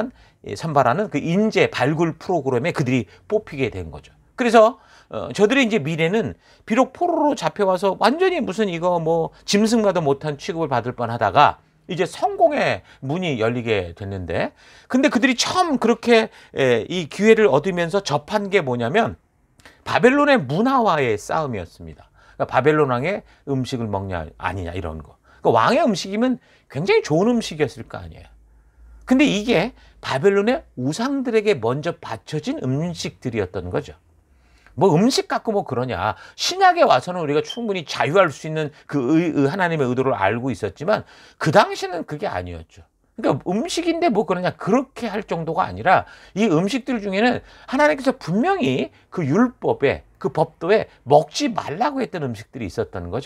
Speaker 1: 선발하는 그 인재 발굴 프로그램에 그들이 뽑히게 된 거죠. 그래서 저들의 이제 미래는 비록 포로로 잡혀와서 완전히 무슨 이거 뭐 짐승과도 못한 취급을 받을 뻔하다가 이제 성공의 문이 열리게 됐는데, 근데 그들이 처음 그렇게 이 기회를 얻으면서 접한 게 뭐냐면 바벨론의 문화와의 싸움이었습니다. 그러니까 바벨론 왕의 음식을 먹냐 아니냐 이런 거. 그러니까 왕의 음식이면 굉장히 좋은 음식이었을 거 아니에요. 근데 이게 바벨론의 우상들에게 먼저 바쳐진 음식들이었던 거죠. 뭐 음식 갖고 뭐 그러냐. 신약에 와서는 우리가 충분히 자유할 수 있는 그 하나님의 의도를 알고 있었지만 그 당시는 그게 아니었죠. 그러니까 음식인데 뭐 그러냐 그렇게 할 정도가 아니라 이 음식들 중에는 하나님께서 분명히 그 율법에, 그 법도에 먹지 말라고 했던 음식들이 있었던 거죠.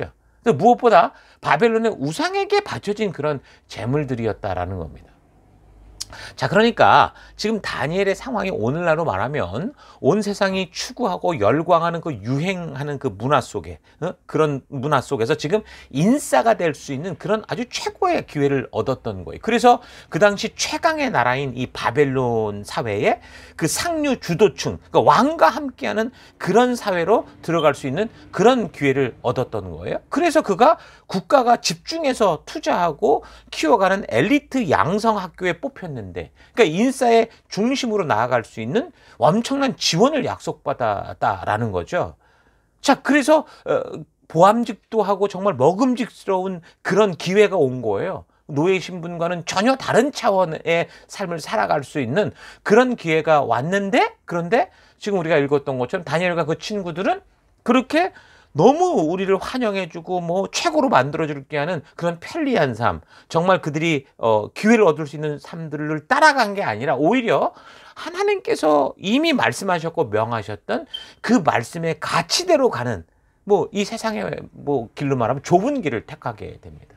Speaker 1: 무엇보다 바벨론의 우상에게 바쳐진 그런 재물들이었다라는 겁니다. 자, 그러니까 지금 다니엘의 상황이 오늘날로 말하면 온 세상이 추구하고 열광하는 그 유행하는 그 문화 속에 그런 문화 속에서 지금 인싸가 될 수 있는 그런 아주 최고의 기회를 얻었던 거예요. 그래서 그 당시 최강의 나라인 이 바벨론 사회에 그 상류 주도층, 그러니까 왕과 함께하는 그런 사회로 들어갈 수 있는 그런 기회를 얻었던 거예요. 그래서 그가 국가가 집중해서 투자하고 키워가는 엘리트 양성 학교에 뽑혔는데, 그러니까 인싸의 중심으로 나아갈 수 있는 엄청난 지원을 약속받았다라는 거죠. 자, 그래서 보암직도 하고 정말 먹음직스러운 그런 기회가 온 거예요. 노예 신분과는 전혀 다른 차원의 삶을 살아갈 수 있는 그런 기회가 왔는데, 그런데 지금 우리가 읽었던 것처럼 다니엘과 그 친구들은 그렇게 너무 우리를 환영해주고 뭐 최고로 만들어줄게 하는 그런 편리한 삶, 정말 그들이 기회를 얻을 수 있는 삶들을 따라간 게 아니라 오히려 하나님께서 이미 말씀하셨고 명하셨던 그 말씀의 가치대로 가는 뭐 이 세상의 뭐 길로 말하면 좁은 길을 택하게 됩니다.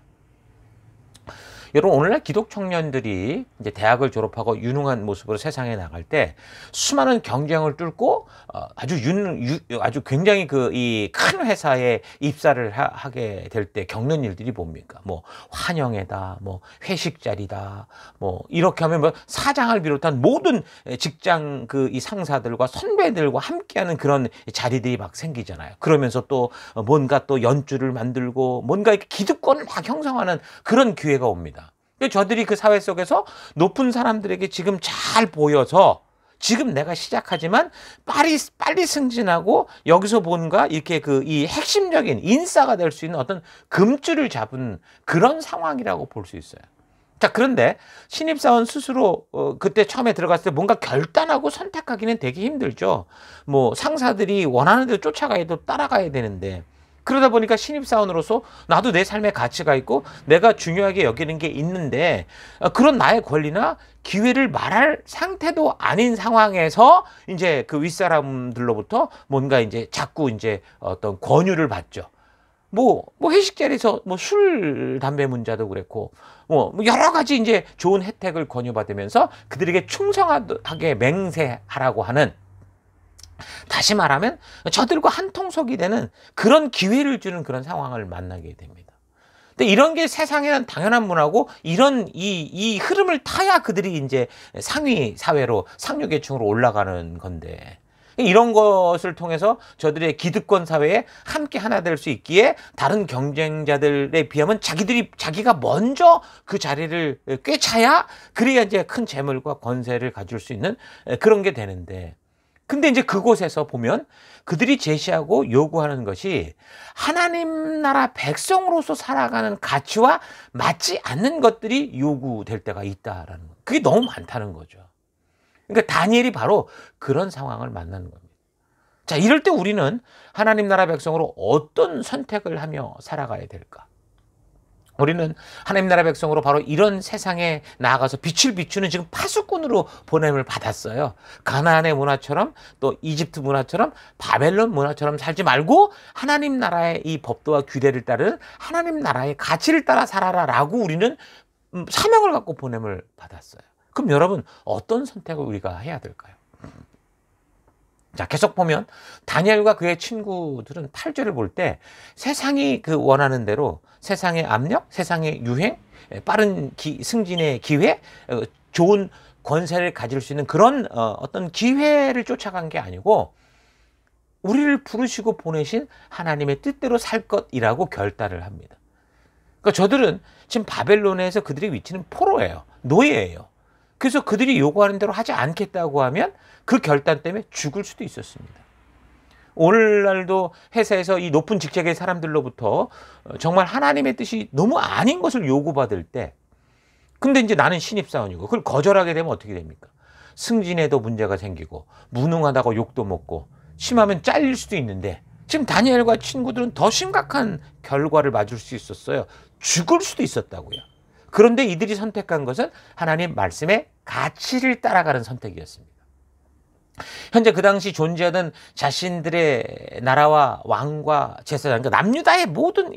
Speaker 1: 여러분, 오늘날 기독 청년들이 이제 대학을 졸업하고 유능한 모습으로 세상에 나갈 때 수많은 경쟁을 뚫고 아주 굉장히 그 이 큰 회사에 입사를 하게 될 때 겪는 일들이 뭡니까? 뭐 환영회다, 뭐 회식 자리다, 뭐 이렇게 하면 뭐 사장을 비롯한 모든 직장 그 이 상사들과 선배들과 함께하는 그런 자리들이 막 생기잖아요. 그러면서 또 뭔가 또 연주를 만들고 뭔가 이렇게 기득권을 막 형성하는 그런 기회가 옵니다. 저들이 그 사회 속에서 높은 사람들에게 지금 잘 보여서 지금 내가 시작하지만 빨리 승진하고 여기서 뭔가 이렇게 그 이 핵심적인 인싸가 될 수 있는 어떤 금줄을 잡은 그런 상황이라고 볼 수 있어요. 자, 그런데 신입사원 스스로 그때 처음에 들어갔을 때 뭔가 결단하고 선택하기는 되게 힘들죠. 뭐 상사들이 원하는 대로 쫓아가야도 따라가야 되는데, 그러다 보니까 신입사원으로서 나도 내 삶의 가치가 있고 내가 중요하게 여기는 게 있는데 그런 나의 권리나 기회를 말할 상태도 아닌 상황에서 이제 그 윗사람들로부터 뭔가 이제 자꾸 이제 어떤 권유를 받죠. 뭐 회식 자리에서 뭐 술, 담배 문자도 그랬고 뭐 여러 가지 이제 좋은 혜택을 권유받으면서 그들에게 충성하게 맹세하라고 하는, 다시 말하면 저들과 한통속이 되는 그런 기회를 주는 그런 상황을 만나게 됩니다. 근데 이런 게 세상에는 당연한 문화고 이런 이 흐름을 타야 그들이 이제 상위 사회로 상류 계층으로 올라가는 건데, 이런 것을 통해서 저들의 기득권 사회에 함께 하나 될 수 있기에 다른 경쟁자들에 비하면 자기가 먼저 그 자리를 꿰차야 그래야 이제 큰 재물과 권세를 가질 수 있는 그런 게 되는데, 근데 이제 그곳에서 보면 그들이 제시하고 요구하는 것이 하나님 나라 백성으로서 살아가는 가치와 맞지 않는 것들이 요구될 때가 있다라는 거. 그게 너무 많다는 거죠. 그러니까 다니엘이 바로 그런 상황을 만나는 겁니다. 자, 이럴 때 우리는 하나님 나라 백성으로 어떤 선택을 하며 살아가야 될까? 우리는 하나님 나라 백성으로 바로 이런 세상에 나아가서 빛을 비추는 지금 파수꾼으로 보냄을 받았어요. 가나안의 문화처럼 또 이집트 문화처럼 바벨론 문화처럼 살지 말고 하나님 나라의 이 법도와 규례를 따르는 하나님 나라의 가치를 따라 살아라라고 우리는 사명을 갖고 보냄을 받았어요. 그럼 여러분, 어떤 선택을 우리가 해야 될까요? 자, 계속 보면 다니엘과 그의 친구들은 8절을 볼 때 세상이 그 원하는 대로 세상의 압력, 세상의 유행, 빠른 승진의 기회, 좋은 권세를 가질 수 있는 그런 어떤 기회를 쫓아간 게 아니고 우리를 부르시고 보내신 하나님의 뜻대로 살 것이라고 결단을 합니다. 그러니까 저들은 지금 바벨론에서 그들의 위치는 포로예요. 노예예요. 그래서 그들이 요구하는 대로 하지 않겠다고 하면 그 결단 때문에 죽을 수도 있었습니다. 오늘날도 회사에서 이 높은 직책의 사람들로부터 정말 하나님의 뜻이 너무 아닌 것을 요구받을 때, 근데 이제 나는 신입사원이고 그걸 거절하게 되면 어떻게 됩니까? 승진에도 문제가 생기고 무능하다고 욕도 먹고 심하면 잘릴 수도 있는데, 지금 다니엘과 친구들은 더 심각한 결과를 맞을 수 있었어요. 죽을 수도 있었다고요. 그런데 이들이 선택한 것은 하나님 말씀의 가치를 따라가는 선택이었습니다. 현재 그 당시 존재하던 자신들의 나라와 왕과 제사장, 그러니까 남유다의 모든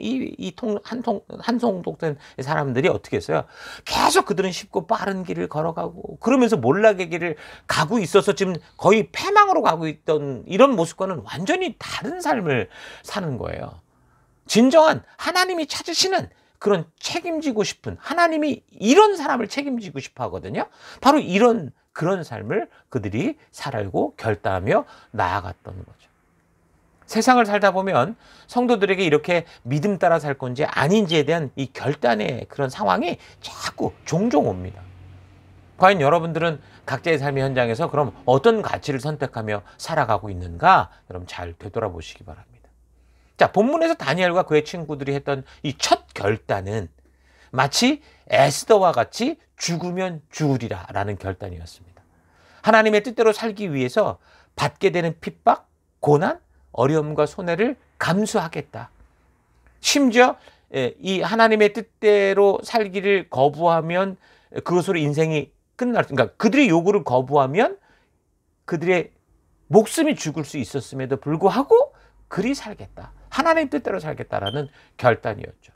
Speaker 1: 한송독된 사람들이 어떻게 했어요? 계속 그들은 쉽고 빠른 길을 걸어가고 그러면서 몰락의 길을 가고 있어서 지금 거의 패망으로 가고 있던 이런 모습과는 완전히 다른 삶을 사는 거예요. 진정한 하나님이 찾으시는 그런 책임지고 싶은, 하나님이 이런 사람을 책임지고 싶어 하거든요. 바로 그런 삶을 그들이 살고 결단하며 나아갔던 거죠. 세상을 살다 보면 성도들에게 이렇게 믿음 따라 살 건지 아닌지에 대한 이 결단의 그런 상황이 자꾸 종종 옵니다. 과연 여러분들은 각자의 삶의 현장에서 그럼 어떤 가치를 선택하며 살아가고 있는가? 여러분 잘 되돌아보시기 바랍니다. 자, 본문에서 다니엘과 그의 친구들이 했던 이 첫 결단은 마치 에스더와 같이 죽으면 죽으리라 라는 결단이었습니다. 하나님의 뜻대로 살기 위해서 받게 되는 핍박, 고난, 어려움과 손해를 감수하겠다. 심지어 이 하나님의 뜻대로 살기를 거부하면 그것으로 인생이 그러니까 그들의 요구를 거부하면 그들의 목숨이 죽을 수 있었음에도 불구하고 그리 살겠다. 하나님 뜻대로 살겠다라는 결단이었죠.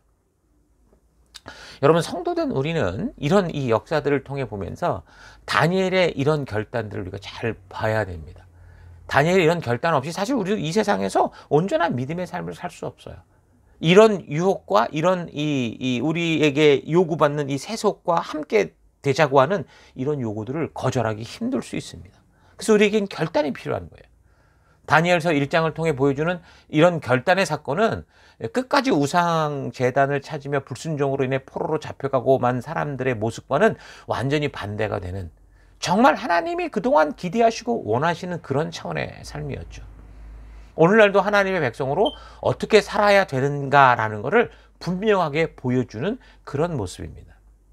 Speaker 1: 여러분, 성도된 우리는 이런 이 역사들을 통해 보면서 다니엘의 이런 결단들을 우리가 잘 봐야 됩니다. 다니엘의 이런 결단 없이 사실 우리도 이 세상에서 온전한 믿음의 삶을 살 수 없어요. 이런 유혹과 이런 우리에게 요구받는 이 세속과 함께 되자고 하는 이런 요구들을 거절하기 힘들 수 있습니다. 그래서 우리에겐 결단이 필요한 거예요. 다니엘서 1장을 통해 보여주는 이런 결단의 사건은 끝까지 우상 제단을 찾으며 불순종으로 인해 포로로 잡혀가고만 사람들의 모습과는 완전히 반대가 되는, 정말 하나님이 그동안 기대하시고 원하시는 그런 차원의 삶이었죠. 오늘날도 하나님의 백성으로 어떻게 살아야 되는가라는 것을 분명하게 보여주는 그런 모습입니다.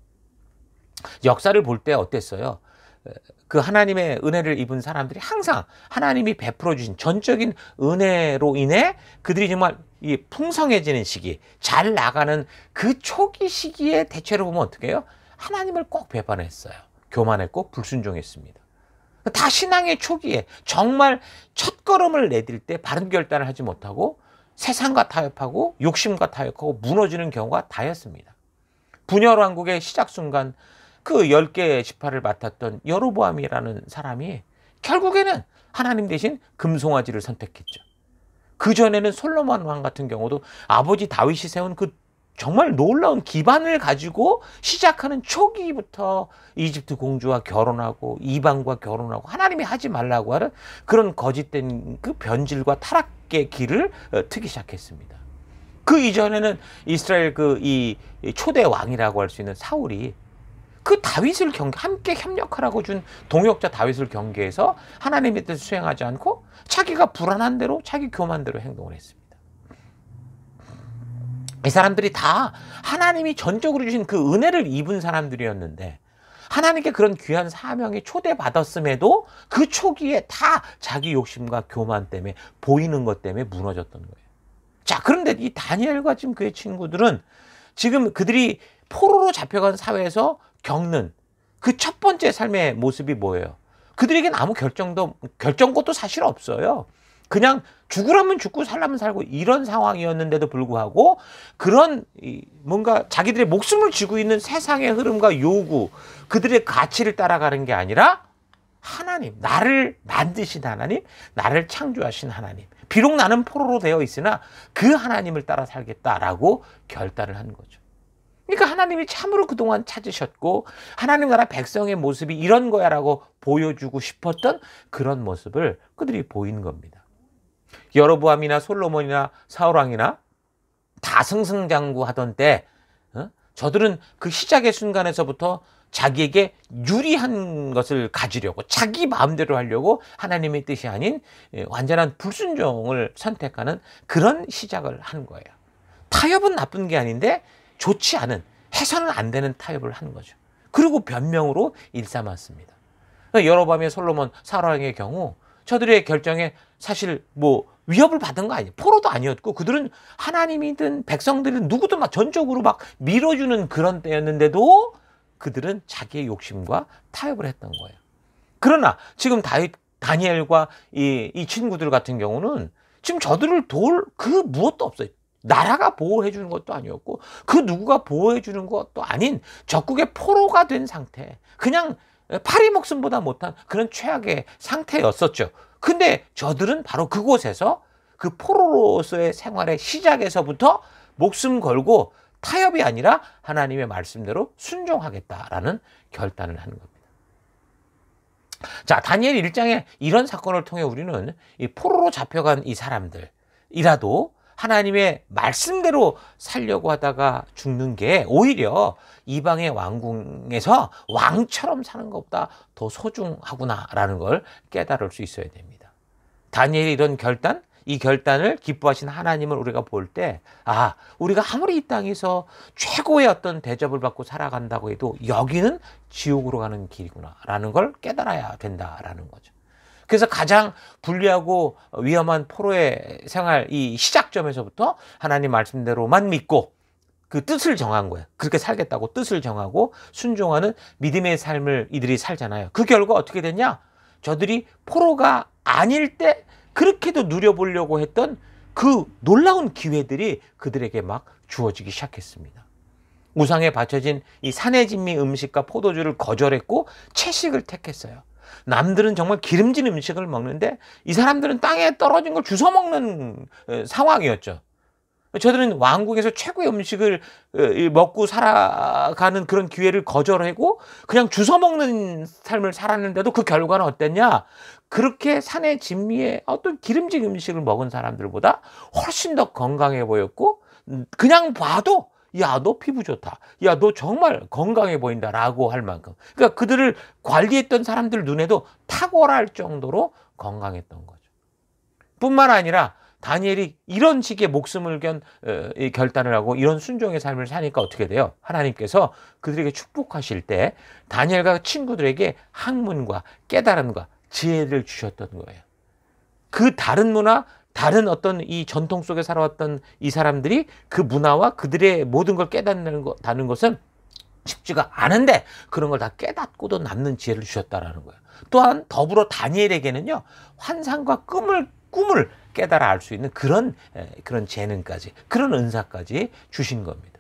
Speaker 1: 역사를 볼 때 어땠어요? 그 하나님의 은혜를 입은 사람들이 항상 하나님이 베풀어 주신 전적인 은혜로 인해 그들이 정말 이 풍성해지는 시기, 잘 나가는 그 초기 시기에 대체로 보면 어떻게 해요? 하나님을 꼭 배반했어요. 교만했고 불순종했습니다. 다 신앙의 초기에 정말 첫걸음을 내딜 때 바른 결단을 하지 못하고 세상과 타협하고 욕심과 타협하고 무너지는 경우가 다였습니다. 분열 왕국의 시작 순간 그 10개의 지파를 맡았던 여로보암이라는 사람이 결국에는 하나님 대신 금송아지를 선택했죠. 그전에는 솔로몬 왕 같은 경우도 아버지 다윗이 세운 그 정말 놀라운 기반을 가지고 시작하는 초기부터 이집트 공주와 결혼하고 이방과 결혼하고 하나님이 하지 말라고 하는 그런 거짓된 그 변질과 타락의 길을 트기 시작했습니다. 그 이전에는 이스라엘 이 초대 왕이라고 할 수 있는 사울이 그 다윗을 함께 협력하라고 준 동역자 다윗을 경계해서 하나님의 뜻을 수행하지 않고 자기가 불안한 대로 자기 교만대로 행동을 했습니다. 이 사람들이 다 하나님이 전적으로 주신 그 은혜를 입은 사람들이었는데 하나님께 그런 귀한 사명에 초대받았음에도 그 초기에 다 자기 욕심과 교만 때문에 보이는 것 때문에 무너졌던 거예요. 자, 그런데 이 다니엘과 지금 그의 친구들은 지금 그들이 포로로 잡혀간 사회에서 겪는 그 첫 번째 삶의 모습이 뭐예요? 그들에게는 아무 결정권도 사실 없어요. 그냥 죽으라면 죽고 살라면 살고 이런 상황이었는데도 불구하고 그런 뭔가 자기들의 목숨을 쥐고 있는 세상의 흐름과 요구, 그들의 가치를 따라가는 게 아니라 하나님, 나를 만드신 하나님, 나를 창조하신 하나님, 비록 나는 포로로 되어 있으나 그 하나님을 따라 살겠다라고 결단을 한 거죠. 그러니까 하나님이 참으로 그동안 찾으셨고 하나님 나라 백성의 모습이 이런 거야라고 보여주고 싶었던 그런 모습을 그들이 보이는 겁니다. 여로보암이나 솔로몬이나 사울왕이나 다 승승장구하던 때 저들은 그 시작의 순간에서부터 자기에게 유리한 것을 가지려고 자기 마음대로 하려고 하나님의 뜻이 아닌 완전한 불순종을 선택하는 그런 시작을 한 거예요. 타협은 나쁜 게 아닌데 좋지 않은, 해서는 안 되는 타협을 하는 거죠. 그리고 변명으로 일삼았습니다. 여로보암의 솔로몬, 사울왕의 경우 저들의 결정에 사실 위협을 받은 거 아니에요. 포로도 아니었고 그들은 하나님이든 백성들이든 누구든 막 전적으로 막 밀어주는 그런 때였는데도 그들은 자기의 욕심과 타협을 했던 거예요. 그러나 지금 다니엘과 이 친구들 같은 경우는 지금 저들을 도울 그 무엇도 없어요. 나라가 보호해 주는 것도 아니었고 그 누구가 보호해 주는 것도 아닌 적국의 포로가 된 상태. 그냥 파리 목숨보다 못한 그런 최악의 상태였었죠. 근데 저들은 바로 그곳에서 그 포로로서의 생활의 시작에서부터 목숨 걸고 타협이 아니라 하나님의 말씀대로 순종하겠다라는 결단을 하는 겁니다. 자, 다니엘 1장에 이런 사건을 통해 우리는 이 포로로 잡혀간 이 사람들이라도 하나님의 말씀대로 살려고 하다가 죽는 게 오히려 이방의 왕궁에서 왕처럼 사는 것보다 더 소중하구나라는 걸 깨달을 수 있어야 됩니다. 다니엘의 이런 결단, 이 결단을 기뻐하신 하나님을 우리가 볼 때, 아, 우리가 아무리 이 땅에서 최고의 어떤 대접을 받고 살아간다고 해도 여기는 지옥으로 가는 길이구나라는 걸 깨달아야 된다라는 거죠. 그래서 가장 불리하고 위험한 포로의 생활 이 시작점에서부터 하나님 말씀대로만 믿고 그 뜻을 정한 거예요. 그렇게 살겠다고 뜻을 정하고 순종하는 믿음의 삶을 이들이 살잖아요. 그 결과 어떻게 됐냐? 저들이 포로가 아닐 때 그렇게도 누려보려고 했던 그 놀라운 기회들이 그들에게 막 주어지기 시작했습니다. 우상에 바쳐진 이 산의 진미 음식과 포도주를 거절했고 채식을 택했어요. 남들은 정말 기름진 음식을 먹는데 이 사람들은 땅에 떨어진 걸 주워 먹는 상황이었죠. 저들은 왕국에서 최고의 음식을 먹고 살아가는 그런 기회를 거절하고 그냥 주워 먹는 삶을 살았는데도 그 결과는 어땠냐? 그렇게 산의 진미에 어떤 기름진 음식을 먹은 사람들보다 훨씬 더 건강해 보였고 그냥 봐도 야, 너 피부 좋다. 야, 너 정말 건강해 보인다. 라고 할 만큼. 그러니까 그들을 관리했던 사람들 눈에도 탁월할 정도로 건강했던 거죠. 뿐만 아니라 다니엘이 이런 식의 목숨을 결단을 하고 이런 순종의 삶을 사니까 어떻게 돼요? 하나님께서 그들에게 축복하실 때 다니엘과 친구들에게 학문과 깨달음과 지혜를 주셨던 거예요. 그 다른 문화, 다른 어떤 이 전통 속에 살아왔던 이 사람들이 그 문화와 그들의 모든 걸 깨닫는다는 것은 쉽지가 않은데 그런 걸 다 깨닫고도 남는 지혜를 주셨다라는 거예요. 또한 더불어 다니엘에게는요, 환상과 꿈을 깨달아 알 수 있는 그런 재능까지, 그런 은사까지 주신 겁니다.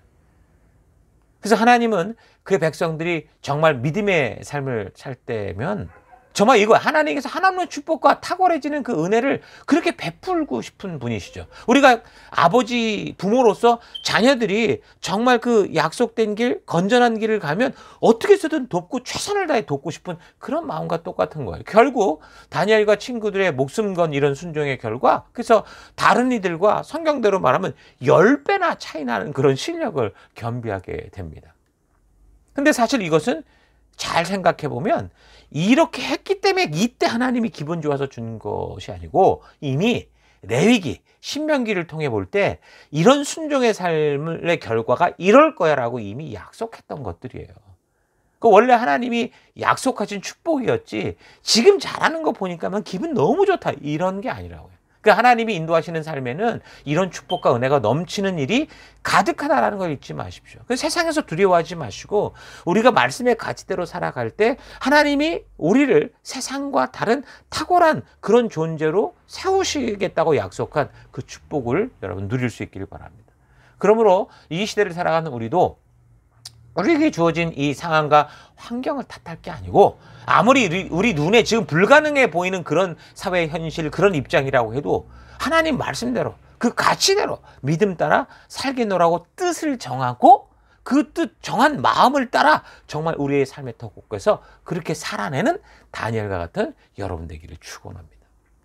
Speaker 1: 그래서 하나님은 그의 백성들이 정말 믿음의 삶을 살 때면 정말 이거 하나님께서 하나님의 축복과 탁월해지는 그 은혜를 그렇게 베풀고 싶은 분이시죠. 우리가 아버지, 부모로서 자녀들이 정말 그 약속된 길, 건전한 길을 가면 어떻게 해서든 돕고 최선을 다해 돕고 싶은 그런 마음과 똑같은 거예요. 결국 다니엘과 친구들의 목숨 건 이런 순종의 결과, 그래서 다른 이들과 성경대로 말하면 10배나 차이 나는 그런 실력을 겸비하게 됩니다. 근데 사실 이것은 잘 생각해 보면 이렇게 했기 때문에 이때 하나님이 기분 좋아서 준 것이 아니고 이미 레위기, 신명기를 통해 볼 때 이런 순종의 삶의 결과가 이럴 거야 라고 이미 약속했던 것들이에요. 그 원래 하나님이 약속하신 축복이었지 지금 잘하는 거 보니까만 기분 너무 좋다 이런 게 아니라고요. 그 하나님이 인도하시는 삶에는 이런 축복과 은혜가 넘치는 일이 가득하다라는 걸 잊지 마십시오. 그래서 세상에서 두려워하지 마시고 우리가 말씀의 가치대로 살아갈 때 하나님이 우리를 세상과 다른 탁월한 그런 존재로 세우시겠다고 약속한 그 축복을 여러분 누릴 수 있기를 바랍니다. 그러므로 이 시대를 살아가는 우리도 우리에게 주어진 이 상황과 환경을 탓할 게 아니고 아무리 우리 눈에 지금 불가능해 보이는 그런 사회 현실, 그런 입장이라고 해도 하나님 말씀대로 그 가치대로 믿음 따라 살겠노라고 뜻을 정하고 그 뜻 정한 마음을 따라 정말 우리의 삶의 터 곳에서 그렇게 살아내는 다니엘과 같은 여러분 되기를 축원합니다.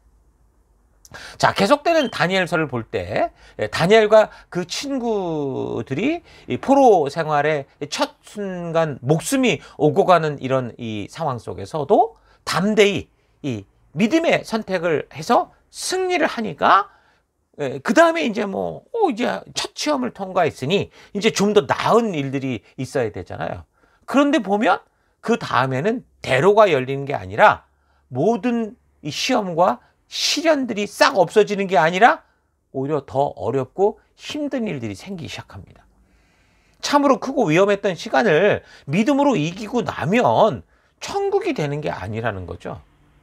Speaker 1: 자, 계속되는 다니엘서를 볼 때 다니엘과 그 친구들이 포로 생활의 첫 순간 목숨이 오고 가는 이런 이 상황 속에서도 담대히 이 믿음의 선택을 해서 승리를 하니까 그 다음에 이제 이제 첫 시험을 통과했으니 이제 좀 더 나은 일들이 있어야 되잖아요. 그런데 보면 그 다음에는 대로가 열리는 게 아니라 모든 이 시험과 시련들이 싹 없어지는 게 아니라 오히려 더 어렵고 힘든 일들이 생기기 시작합니다. 참으로 크고 위험했던 시간을 믿음으로 이기고 나면 천국이 되는 게 아니라는 거죠.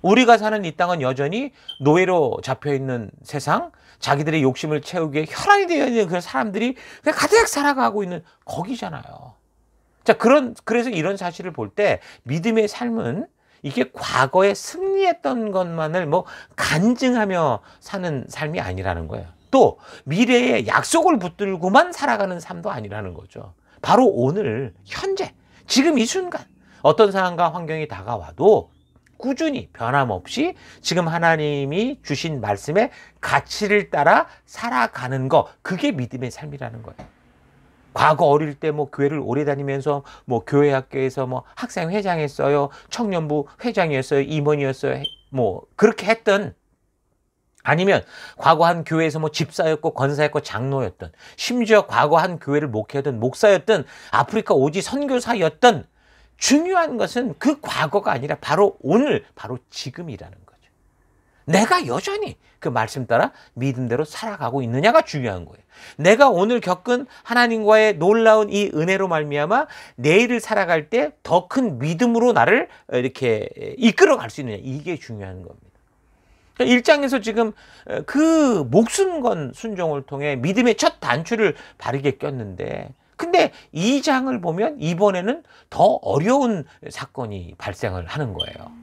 Speaker 1: 우리가 사는 이 땅은 여전히 노예로 잡혀있는 세상, 자기들의 욕심을 채우기 위해 혈안이 되어 있는 그런 사람들이 그냥 가득 살아가고 있는 거기잖아요. 자, 그래서 이런 사실을 볼 때 믿음의 삶은 이게 과거에 승리했던 것만을 뭐 간증하며 사는 삶이 아니라는 거예요. 또 미래의 약속을 붙들고만 살아가는 삶도 아니라는 거죠. 바로 오늘, 현재, 지금 이 순간 어떤 상황과 환경이 다가와도 꾸준히 변함없이 지금 하나님이 주신 말씀의 가치를 따라 살아가는 거, 그게 믿음의 삶이라는 거예요. 과거 어릴 때 뭐 교회를 오래 다니면서 뭐 교회 학교에서 뭐 학생 회장했어요, 청년부 회장이었어요, 임원이었어요, 뭐 그렇게 했던, 아니면 과거 한 교회에서 뭐 집사였고 권사였고 장로였던, 심지어 과거 한 교회를 목회하던 목사였던, 아프리카 오지 선교사였던, 중요한 것은 그 과거가 아니라 바로 오늘, 바로 지금이라는 거죠. 내가 여전히 그 말씀 따라 믿음대로 살아가고 있느냐가 중요한 거예요. 내가 오늘 겪은 하나님과의 놀라운 이 은혜로 말미암아 내일을 살아갈 때 더 큰 믿음으로 나를 이렇게 이끌어 갈 수 있느냐, 이게 중요한 겁니다. 1장에서 지금 그 목숨 건 순종을 통해 믿음의 첫 단추를 바르게 꼈는데, 근데 2장을 보면 이번에는 더 어려운 사건이 발생을 하는 거예요.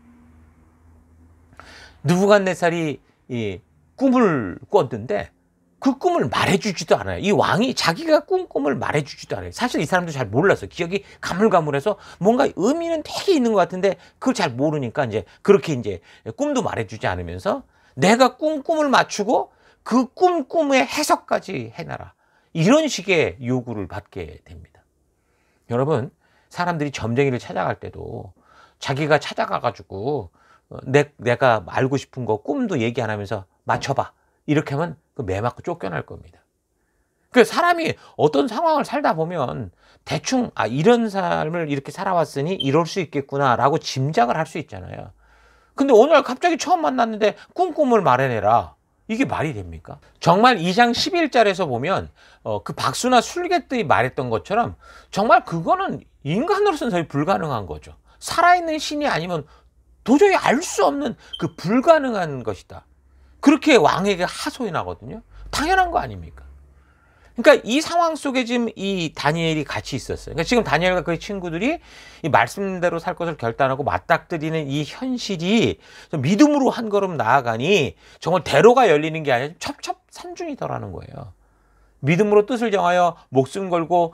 Speaker 1: 느부갓네살이 이 꿈을 꿨는데 그 꿈을 말해주지도 않아요. 이 왕이 자기가 꾼 꿈을 말해주지도 않아요. 사실 이 사람도 잘 몰랐어. 기억이 가물가물해서 뭔가 의미는 되게 있는 것 같은데 그걸 잘 모르니까 이제 그렇게 이제 꿈도 말해주지 않으면서 내가 꾼 꿈을 맞추고 그 꿈의 해석까지 해놔라, 이런 식의 요구를 받게 됩니다. 여러분, 사람들이 점쟁이를 찾아갈 때도 자기가 찾아가가지고 내가 알고 싶은 거 꿈도 얘기 안 하면서 맞춰봐, 이렇게 하면 매 맞고 쫓겨날 겁니다. 그 사람이 어떤 상황을 살다 보면 대충 이런 삶을 이렇게 살아왔으니 이럴 수 있겠구나라고 짐작을 할 수 있잖아요. 근데 오늘 갑자기 처음 만났는데 꿈을 말해내라, 이게 말이 됩니까? 정말 2장 11절에서 보면 그 박수나 술객들이 말했던 것처럼 정말 그거는 인간으로서는 거의 불가능한 거죠. 살아있는 신이 아니면 도저히 알 수 없는 그 불가능한 것이다, 그렇게 왕에게 하소연 하거든요. 당연한 거 아닙니까? 그러니까 이 상황 속에 지금 이 다니엘이 같이 있었어요. 그러니까 지금 다니엘과 그의 친구들이 이 말씀대로 살 것을 결단하고 맞닥뜨리는 이 현실이 믿음으로 한 걸음 나아가니 정말 대로가 열리는 게 아니라 첩첩산중이더라는 거예요. 믿음으로 뜻을 정하여 목숨 걸고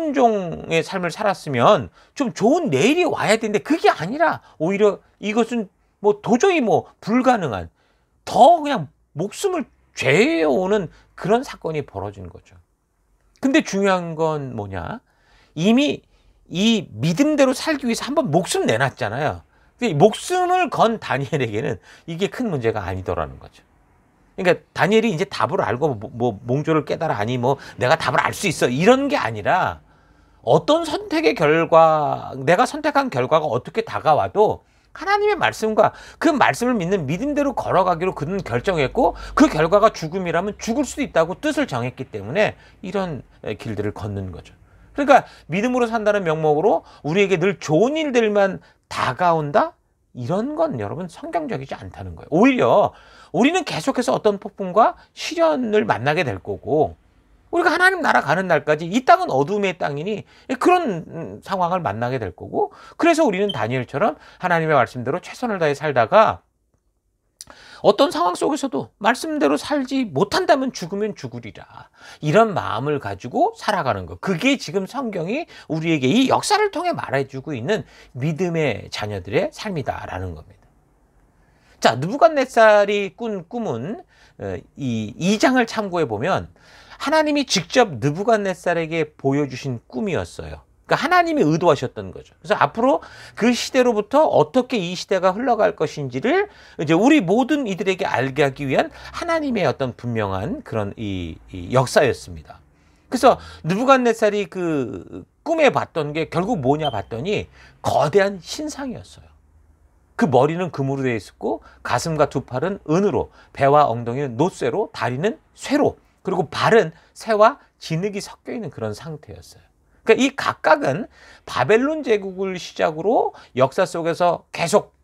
Speaker 1: 순종의 삶을 살았으면 좀 좋은 내일이 와야 되는데 그게 아니라 오히려 이것은 뭐 도저히 뭐 불가능한, 더 그냥 목숨을 죄어오는 그런 사건이 벌어진 거죠. 근데 중요한 건 뭐냐? 이미 이 믿음대로 살기 위해서 한번 목숨 내놨잖아요. 목숨을 건 다니엘에게는 이게 큰 문제가 아니더라는 거죠. 그러니까 다니엘이 이제 답을 알고 뭐 몽조를 깨달아 아니 뭐 내가 답을 알 수 있어, 이런 게 아니라 어떤 선택의 결과, 내가 선택한 결과가 어떻게 다가와도 하나님의 말씀과 그 말씀을 믿는 믿음대로 걸어가기로 그는 결정했고, 그 결과가 죽음이라면 죽을 수도 있다고 뜻을 정했기 때문에 이런 길들을 걷는 거죠. 그러니까 믿음으로 산다는 명목으로 우리에게 늘 좋은 일들만 다가온다? 이런 건 여러분 성경적이지 않다는 거예요. 오히려 우리는 계속해서 어떤 폭풍과 시련을 만나게 될 거고, 우리가 하나님 나라 가는 날까지 이 땅은 어둠의 땅이니 그런 상황을 만나게 될 거고, 그래서 우리는 다니엘처럼 하나님의 말씀대로 최선을 다해 살다가 어떤 상황 속에서도 말씀대로 살지 못한다면 죽으면 죽으리라, 이런 마음을 가지고 살아가는 것, 그게 지금 성경이 우리에게 이 역사를 통해 말해주고 있는 믿음의 자녀들의 삶이다라는 겁니다. 자, 느부갓네살이 꾼 꿈은 이 2장을 참고해 보면 하나님이 직접 느부갓네살에게 보여주신 꿈이었어요. 그러니까 하나님이 의도하셨던 거죠. 그래서 앞으로 그 시대로부터 어떻게 이 시대가 흘러갈 것인지를 이제 우리 모든 이들에게 알게 하기 위한 하나님의 어떤 분명한 그런 이 역사였습니다. 그래서 느부갓네살이 그 꿈에 봤던 게 결국 뭐냐 봤더니 거대한 신상이었어요. 그 머리는 금으로 되어 있었고 가슴과 두 팔은 은으로, 배와 엉덩이는 놋쇠로, 다리는 쇠로, 그리고 발은 새와 진흙이 섞여 있는 그런 상태였어요. 그러니까 이 각각은 바벨론 제국을 시작으로 역사 속에서 계속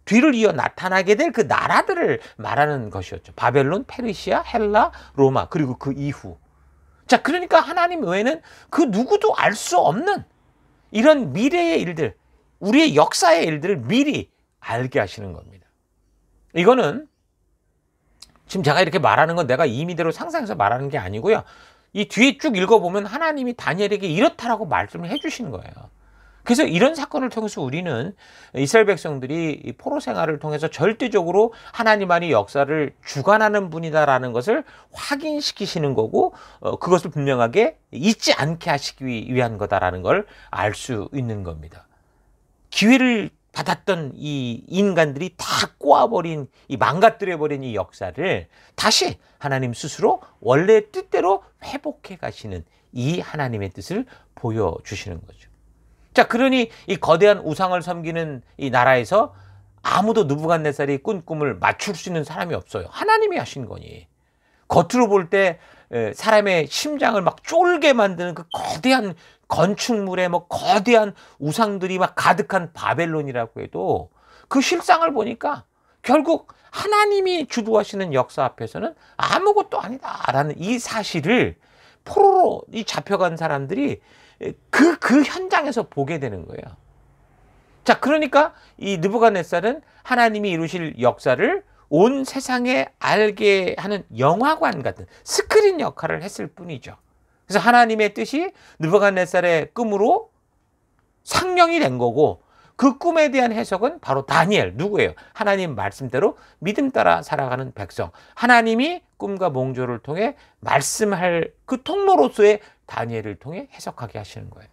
Speaker 1: 뒤를 이어 나타나게 될 그 나라들을 말하는 것이었죠. 바벨론, 페르시아, 헬라, 로마, 그리고 그 이후. 자, 그러니까 하나님 외에는 그 누구도 알 수 없는 이런 미래의 일들, 우리의 역사의 일들을 미리 알게 하시는 겁니다. 이거는 지금 제가 이렇게 말하는 건 내가 임의대로 상상해서 말하는 게 아니고요. 이 뒤에 쭉 읽어보면 하나님이 다니엘에게 이렇다라고 말씀을 해주시는 거예요. 그래서 이런 사건을 통해서 우리는 이스라엘 백성들이 포로 생활을 통해서 절대적으로 하나님 안의 역사를 주관하는 분이다라는 것을 확인시키시는 거고, 그것을 분명하게 잊지 않게 하시기 위한 거다라는 걸 알 수 있는 겁니다. 기회를 받았던 이 인간들이 다 꼬아버린, 이 망가뜨려버린 이 역사를 다시 하나님 스스로 원래 뜻대로 회복해 가시는 이 하나님의 뜻을 보여주시는 거죠. 자, 그러니 이 거대한 우상을 섬기는 이 나라에서 아무도 느부갓네살이 꾼 꿈을 맞출 수 있는 사람이 없어요. 하나님이 하신 거니. 겉으로 볼 때 사람의 심장을 막 쫄게 만드는 그 거대한 건축물에 뭐 거대한 우상들이 막 가득한 바벨론이라고 해도 그 실상을 보니까 결국 하나님이 주도하시는 역사 앞에서는 아무것도 아니다라는 이 사실을 포로로 이 잡혀간 사람들이 그 현장에서 보게 되는 거예요. 자, 그러니까 이 느부갓네살은 하나님이 이루실 역사를 온 세상에 알게 하는 영화관 같은 스크린 역할을 했을 뿐이죠. 그래서 하나님의 뜻이 느부갓네살의 꿈으로 상령이 된 거고, 그 꿈에 대한 해석은 바로 다니엘, 누구예요? 하나님 말씀대로 믿음 따라 살아가는 백성. 하나님이 꿈과 몽조를 통해 말씀할 그 통로로서의 다니엘을 통해 해석하게 하시는 거예요.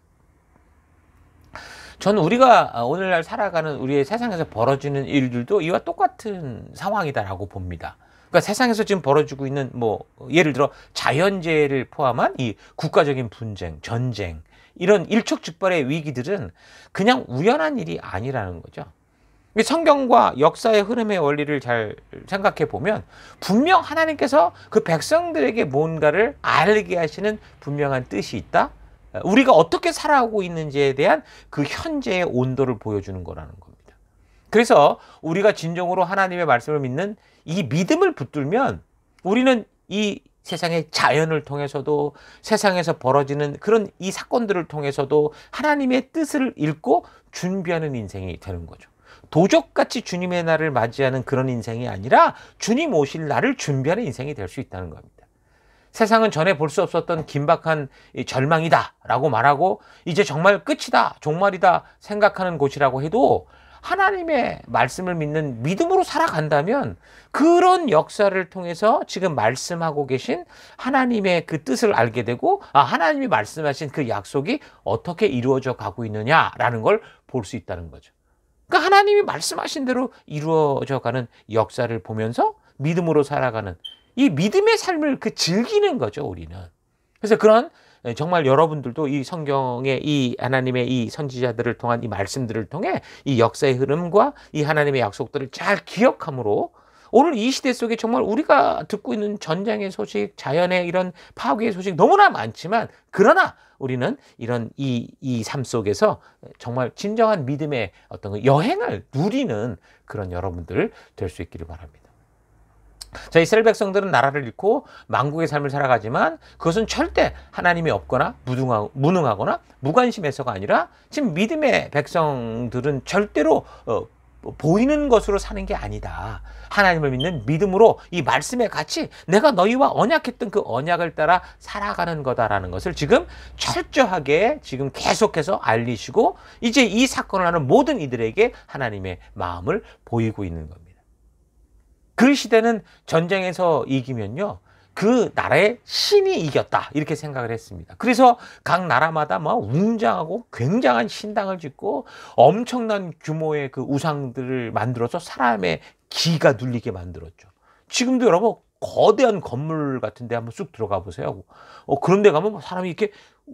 Speaker 1: 저는 우리가 오늘날 살아가는 우리의 세상에서 벌어지는 일들도 이와 똑같은 상황이다라고 봅니다. 그러니까 세상에서 지금 벌어지고 있는 예를 들어 자연재해를 포함한 이 국가적인 분쟁, 전쟁, 이런 일촉즉발의 위기들은 그냥 우연한 일이 아니라는 거죠. 성경과 역사의 흐름의 원리를 잘 생각해 보면 분명 하나님께서 그 백성들에게 뭔가를 알게 하시는 분명한 뜻이 있다. 우리가 어떻게 살아가고 있는지에 대한 그 현재의 온도를 보여주는 거라는 겁니다. 그래서 우리가 진정으로 하나님의 말씀을 믿는 이 믿음을 붙들면 우리는 이 세상의 자연을 통해서도 세상에서 벌어지는 그런 이 사건들을 통해서도 하나님의 뜻을 읽고 준비하는 인생이 되는 거죠. 도적같이 주님의 날을 맞이하는 그런 인생이 아니라 주님 오실 날을 준비하는 인생이 될 수 있다는 겁니다. 세상은 전에 볼 수 없었던 긴박한 절망이다 라고 말하고 이제 정말 끝이다, 종말이다 생각하는 곳이라고 해도 하나님의 말씀을 믿는 믿음으로 살아간다면 그런 역사를 통해서 지금 말씀하고 계신 하나님의 그 뜻을 알게 되고, 하나님이 말씀하신 그 약속이 어떻게 이루어져 가고 있느냐라는 걸 볼 수 있다는 거죠. 그러니까 하나님이 말씀하신 대로 이루어져 가는 역사를 보면서 믿음으로 살아가는 이 믿음의 삶을 즐기는 거죠, 우리는. 그래서 그런 정말 여러분들도 이 성경의 이 하나님의 이 선지자들을 통한 이 말씀들을 통해 이 역사의 흐름과 이 하나님의 약속들을 잘 기억함으로 오늘 이 시대 속에 정말 우리가 듣고 있는 전쟁의 소식, 자연의 이런 파괴의 소식 너무나 많지만, 그러나 우리는 이런 이 삶 속에서 정말 진정한 믿음의 어떤 여행을 누리는 그런 여러분들 될 수 있기를 바랍니다. 자, 이스라엘 백성들은 나라를 잃고 망국의 삶을 살아가지만 그것은 절대 하나님이 없거나 무능하거나 무관심해서가 아니라 지금 믿음의 백성들은 절대로 보이는 것으로 사는 게 아니다. 하나님을 믿는 믿음으로 이 말씀의 가치, 내가 너희와 언약했던 그 언약을 따라 살아가는 거다라는 것을 지금 철저하게 지금 계속해서 알리시고 이제 이 사건을 하는 모든 이들에게 하나님의 마음을 보이고 있는 겁니다. 그 시대는 전쟁에서 이기면요, 그 나라의 신이 이겼다 이렇게 생각을 했습니다. 그래서 각 나라마다 웅장하고 굉장한 신당을 짓고 엄청난 규모의 그 우상들을 만들어서 사람의 기가 눌리게 만들었죠. 지금도 여러분 거대한 건물 같은 데 한번 쑥 들어가 보세요. 그런 데 가면 사람이 이렇게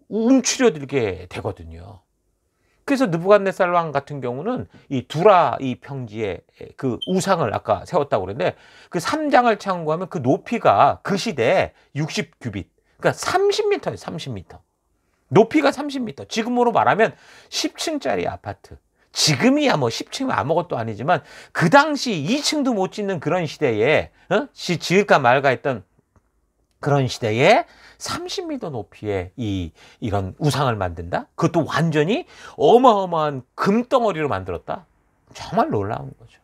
Speaker 1: 움츠려들게 되거든요. 그래서 느부갓네살 왕 같은 경우는 이 두라 이 평지에 그 우상을 아까 세웠다고 그랬는데, 그 3장을 참고하면 그 높이가 그 시대에 60규빗, 그러니까 30m예요. 30m. 높이가 30m. 지금으로 말하면 10층짜리 아파트. 지금이야 뭐 10층이면 아무것도 아니지만 그 당시 2층도 못 짓는 그런 시대에 지을까 말까 했던 그런 시대에 30m 높이의 이런 우상을 만든다? 그것도 완전히 어마어마한 금덩어리로 만들었다? 정말 놀라운 거죠.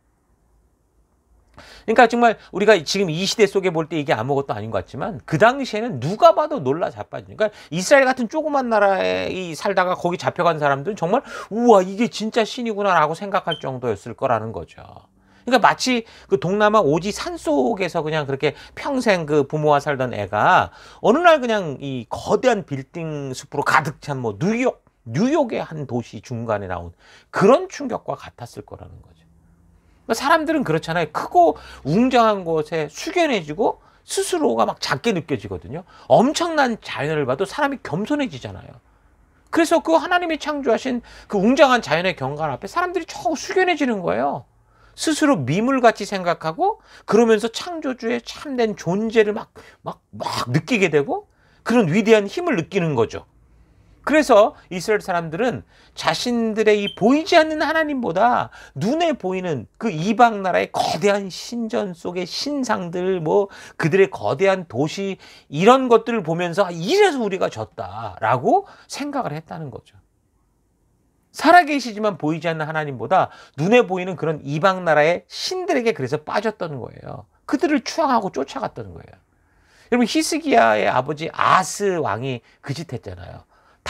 Speaker 1: 그러니까 정말 우리가 지금 이 시대 속에 볼 때 이게 아무것도 아닌 것 같지만 그 당시에는 누가 봐도 놀라 자빠지니까 그러니까 이스라엘 같은 조그만 나라에 살다가 거기 잡혀간 사람들은 정말 우와 이게 진짜 신이구나 라고 생각할 정도였을 거라는 거죠. 그러니까 마치 그 동남아 오지 산속에서 그냥 그렇게 평생 그 부모와 살던 애가 어느 날 그냥 이 거대한 빌딩 숲으로 가득 찬 뭐 뉴욕의 한 도시 중간에 나온 그런 충격과 같았을 거라는 거죠. 그러니까 사람들은 그렇잖아요. 크고 웅장한 곳에 숙연해지고 스스로가 막 작게 느껴지거든요. 엄청난 자연을 봐도 사람이 겸손해지잖아요. 그래서 그 하나님이 창조하신 그 웅장한 자연의 경관 앞에 사람들이 저 숙연해지는 거예요. 스스로 미물같이 생각하고 그러면서 창조주의 참된 존재를 막 느끼게 되고 그런 위대한 힘을 느끼는 거죠. 그래서 이스라엘 사람들은 자신들의 이 보이지 않는 하나님보다 눈에 보이는 그 이방 나라의 거대한 신전 속의 신상들, 뭐 그들의 거대한 도시 이런 것들을 보면서 이래서 우리가 졌다라고 생각을 했다는 거죠. 살아계시지만 보이지 않는 하나님보다 눈에 보이는 그런 이방 나라의 신들에게 그래서 빠졌던 거예요. 그들을 추앙하고 쫓아갔던 거예요. 여러분 히스기야의 아버지 아스 왕이 그 짓 했잖아요.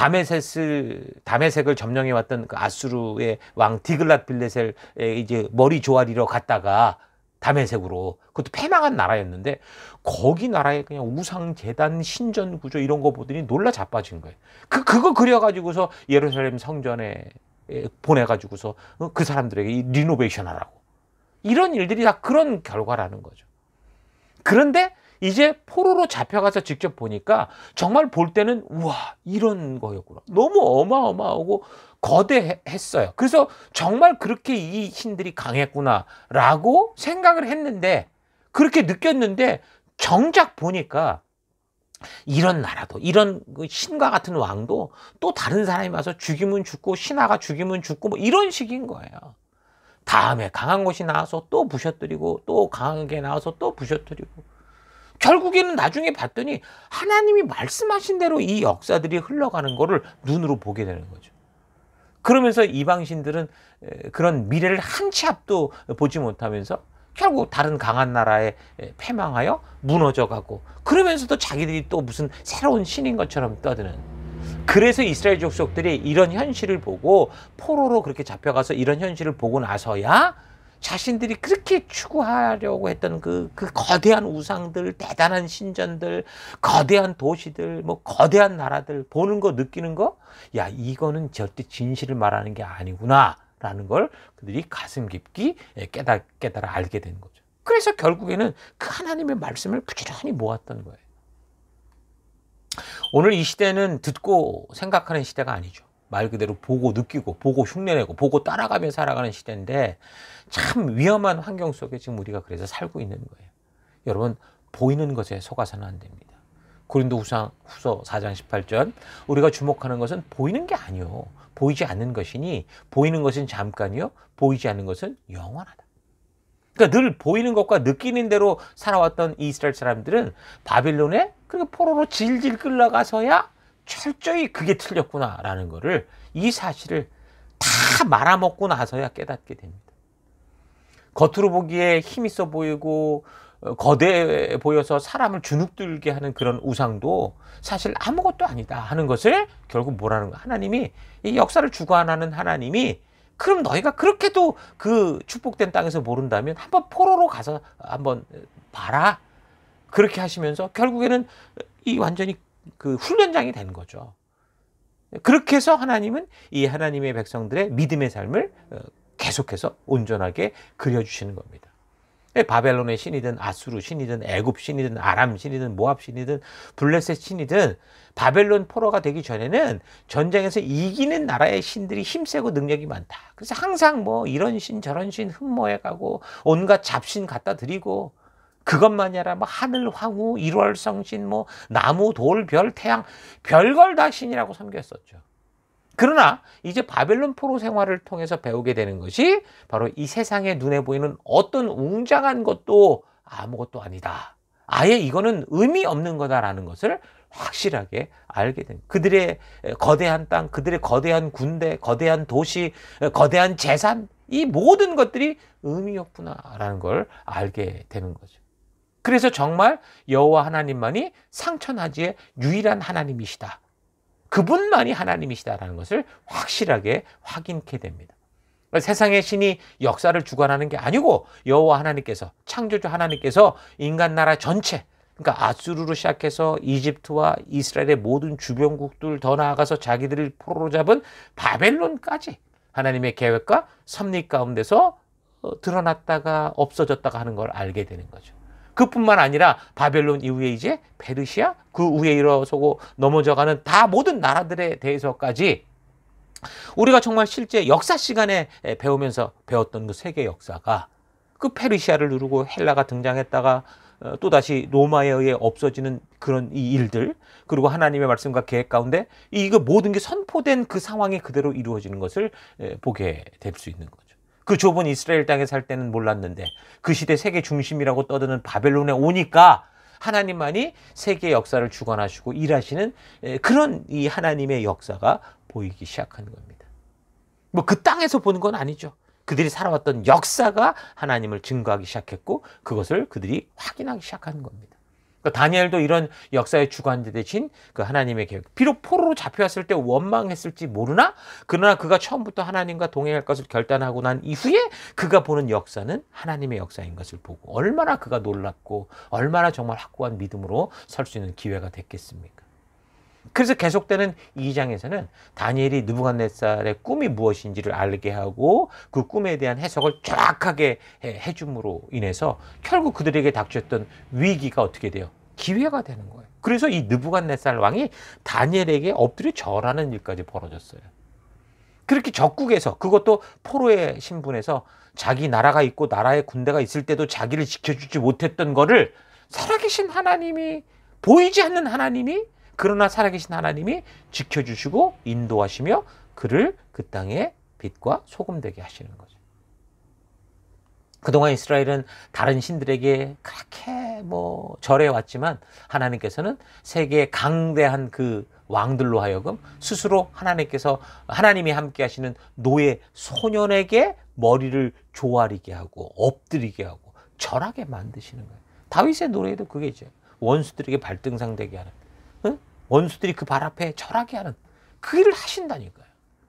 Speaker 1: 다메섹을 점령해 왔던 그 아수르의 왕 디글랏 빌레셀의 이제 머리 조아리러 갔다가 다메섹으로 그것도 패망한 나라였는데 거기 나라에 그냥 우상 재단 신전 구조 이런 거 보더니 놀라 자빠진 거예요. 그거 그려가지고서 예루살렘 성전에 보내가지고서 그 사람들에게 리노베이션 하라고 이런 일들이 다 그런 결과라는 거죠. 그런데 이제 포로로 잡혀가서 직접 보니까 정말 볼 때는 우와 이런 거였구나. 너무 어마어마하고 거대했어요. 그래서 정말 그렇게 이 신들이 강했구나라고 생각을 했는데 그렇게 느꼈는데 정작 보니까 이런 나라도 이런 신과 같은 왕도 또 다른 사람이 와서 죽이면 죽고 신하가 죽이면 죽고 뭐 이런 식인 거예요. 다음에 강한 것이 나와서 또 부셔뜨리고 또 강하게 나와서 또 부셔뜨리고 결국에는 나중에 봤더니 하나님이 말씀하신 대로 이 역사들이 흘러가는 거를 눈으로 보게 되는 거죠. 그러면서 이방신들은 그런 미래를 한 치 앞도 보지 못하면서 결국 다른 강한 나라에 패망하여 무너져가고 그러면서도 자기들이 또 무슨 새로운 신인 것처럼 떠드는 그래서 이스라엘 족속들이 이런 현실을 보고 포로로 그렇게 잡혀가서 이런 현실을 보고 나서야 자신들이 그렇게 추구하려고 했던 그 거대한 우상들, 대단한 신전들, 거대한 도시들, 뭐 거대한 나라들 보는 거 느끼는 거, 야 이거는 절대 진실을 말하는 게 아니구나라는 걸 그들이 가슴 깊이 깨달아 알게 된 거죠. 그래서 결국에는 그 하나님의 말씀을 부지런히 모았던 거예요. 오늘 이 시대는 듣고 생각하는 시대가 아니죠. 말 그대로 보고 느끼고 보고 흉내내고 보고 따라가며 살아가는 시대인데 참 위험한 환경 속에 지금 우리가 그래서 살고 있는 거예요. 여러분 보이는 것에 속아서는 안 됩니다. 고린도후서 4장 18절 우리가 주목하는 것은 보이는 게 아니요 보이지 않는 것이니 보이는 것은 잠깐이요 보이지 않는 것은 영원하다. 그러니까 늘 보이는 것과 느끼는 대로 살아왔던 이스라엘 사람들은 바빌론에 그렇게 포로로 질질 끌려가서야 철저히 그게 틀렸구나라는 거를 이 사실을 다 말아먹고 나서야 깨닫게 됩니다. 겉으로 보기에 힘 있어 보이고 거대해 보여서 사람을 주눅들게 하는 그런 우상도 사실 아무것도 아니다 하는 것을 결국 뭐라는 거야. 하나님이 이 역사를 주관하는 하나님이 그럼 너희가 그렇게도 그 축복된 땅에서 모른다면 한번 포로로 가서 한번 봐라. 그렇게 하시면서 결국에는 이 완전히 그 훈련장이 된 거죠. 그렇게 해서 하나님은 이 하나님의 백성들의 믿음의 삶을 계속해서 온전하게 그려주시는 겁니다. 바벨론의 신이든 아수르 신이든 애굽 신이든 아람 신이든 모압 신이든 블레셋 신이든 바벨론 포로가 되기 전에는 전쟁에서 이기는 나라의 신들이 힘세고 능력이 많다. 그래서 항상 뭐 이런 신 저런 신 흠모해가고 온갖 잡신 갖다 드리고 그것만이 아니라 뭐 하늘 황후 일월성신 뭐 나무 돌 별 태양 별걸 다 신이라고 섬겼었죠. 그러나 이제 바벨론 포로 생활을 통해서 배우게 되는 것이 바로 이 세상에 눈에 보이는 어떤 웅장한 것도 아무것도 아니다. 아예 이거는 의미 없는 거다라는 것을 확실하게 알게 됩니다. 그들의 거대한 땅, 그들의 거대한 군대, 거대한 도시, 거대한 재산, 이 모든 것들이 의미 없구나라는 걸 알게 되는 거죠. 그래서 정말 여호와 하나님만이 상천하지의 유일한 하나님이시다. 그분만이 하나님이시다라는 것을 확실하게 확인케 됩니다. 세상의 신이 역사를 주관하는 게 아니고 여호와 하나님께서, 창조주 하나님께서 인간 나라 전체, 그러니까 아수르로 시작해서 이집트와 이스라엘의 모든 주변국들, 더 나아가서 자기들을 포로로 잡은 바벨론까지 하나님의 계획과 섭리 가운데서 드러났다가 없어졌다가 하는 걸 알게 되는 거죠. 그뿐만 아니라 바벨론 이후에 이제 페르시아, 그 위에 일어서고 넘어져가는 다 모든 나라들에 대해서까지 우리가 정말 실제 역사 시간에 배우면서 배웠던 그 세계 역사가 그 페르시아를 누르고 헬라가 등장했다가 또다시 로마에 의해 없어지는 그런 이 일들, 그리고 하나님의 말씀과 계획 가운데 이거 모든 게 선포된 그 상황이 그대로 이루어지는 것을 보게 될 수 있는 거죠. 그 좁은 이스라엘 땅에 살 때는 몰랐는데 그 시대 세계 중심이라고 떠드는 바벨론에 오니까 하나님만이 세계 역사를 주관하시고 일하시는 그런 이 하나님의 역사가 보이기 시작한 겁니다. 뭐 그 땅에서 보는 건 아니죠. 그들이 살아왔던 역사가 하나님을 증거하기 시작했고 그것을 그들이 확인하기 시작하는 겁니다. 그러니까 다니엘도 이런 역사의 주관자 되신 그 하나님의 계획, 비록 포로로 잡혀왔을 때 원망했을지 모르나 그러나 그가 처음부터 하나님과 동행할 것을 결단하고 난 이후에 그가 보는 역사는 하나님의 역사인 것을 보고 얼마나 그가 놀랐고 얼마나 정말 확고한 믿음으로 설 수 있는 기회가 됐겠습니까? 그래서 계속되는 2장에서는 다니엘이 느부갓네살의 꿈이 무엇인지를 알게 하고 그 꿈에 대한 해석을 정확하게 해줌으로 인해서 결국 그들에게 닥쳤던 위기가 어떻게 돼요? 기회가 되는 거예요. 그래서 이 느부갓네살 왕이 다니엘에게 엎드려 절하는 일까지 벌어졌어요. 그렇게 적국에서, 그것도 포로의 신분에서 자기 나라가 있고 나라의 군대가 있을 때도 자기를 지켜주지 못했던 거를 살아계신 하나님이, 보이지 않는 하나님이, 그러나 살아계신 하나님이 지켜주시고 인도하시며 그를 그 땅에 빛과 소금 되게 하시는 거죠. 그동안 이스라엘은 다른 신들에게 그렇게 절해왔지만 하나님께서는 세계의 강대한 그 왕들로 하여금 스스로 하나님이 함께 하시는 노예 소년에게 머리를 조아리게 하고 엎드리게 하고 절하게 만드시는 거예요. 다윗의 노래에도 그게죠. 원수들에게 발등상 되게 하는, 원수들이 그 발 앞에 절하게 하는 그 일을 하신다니까요.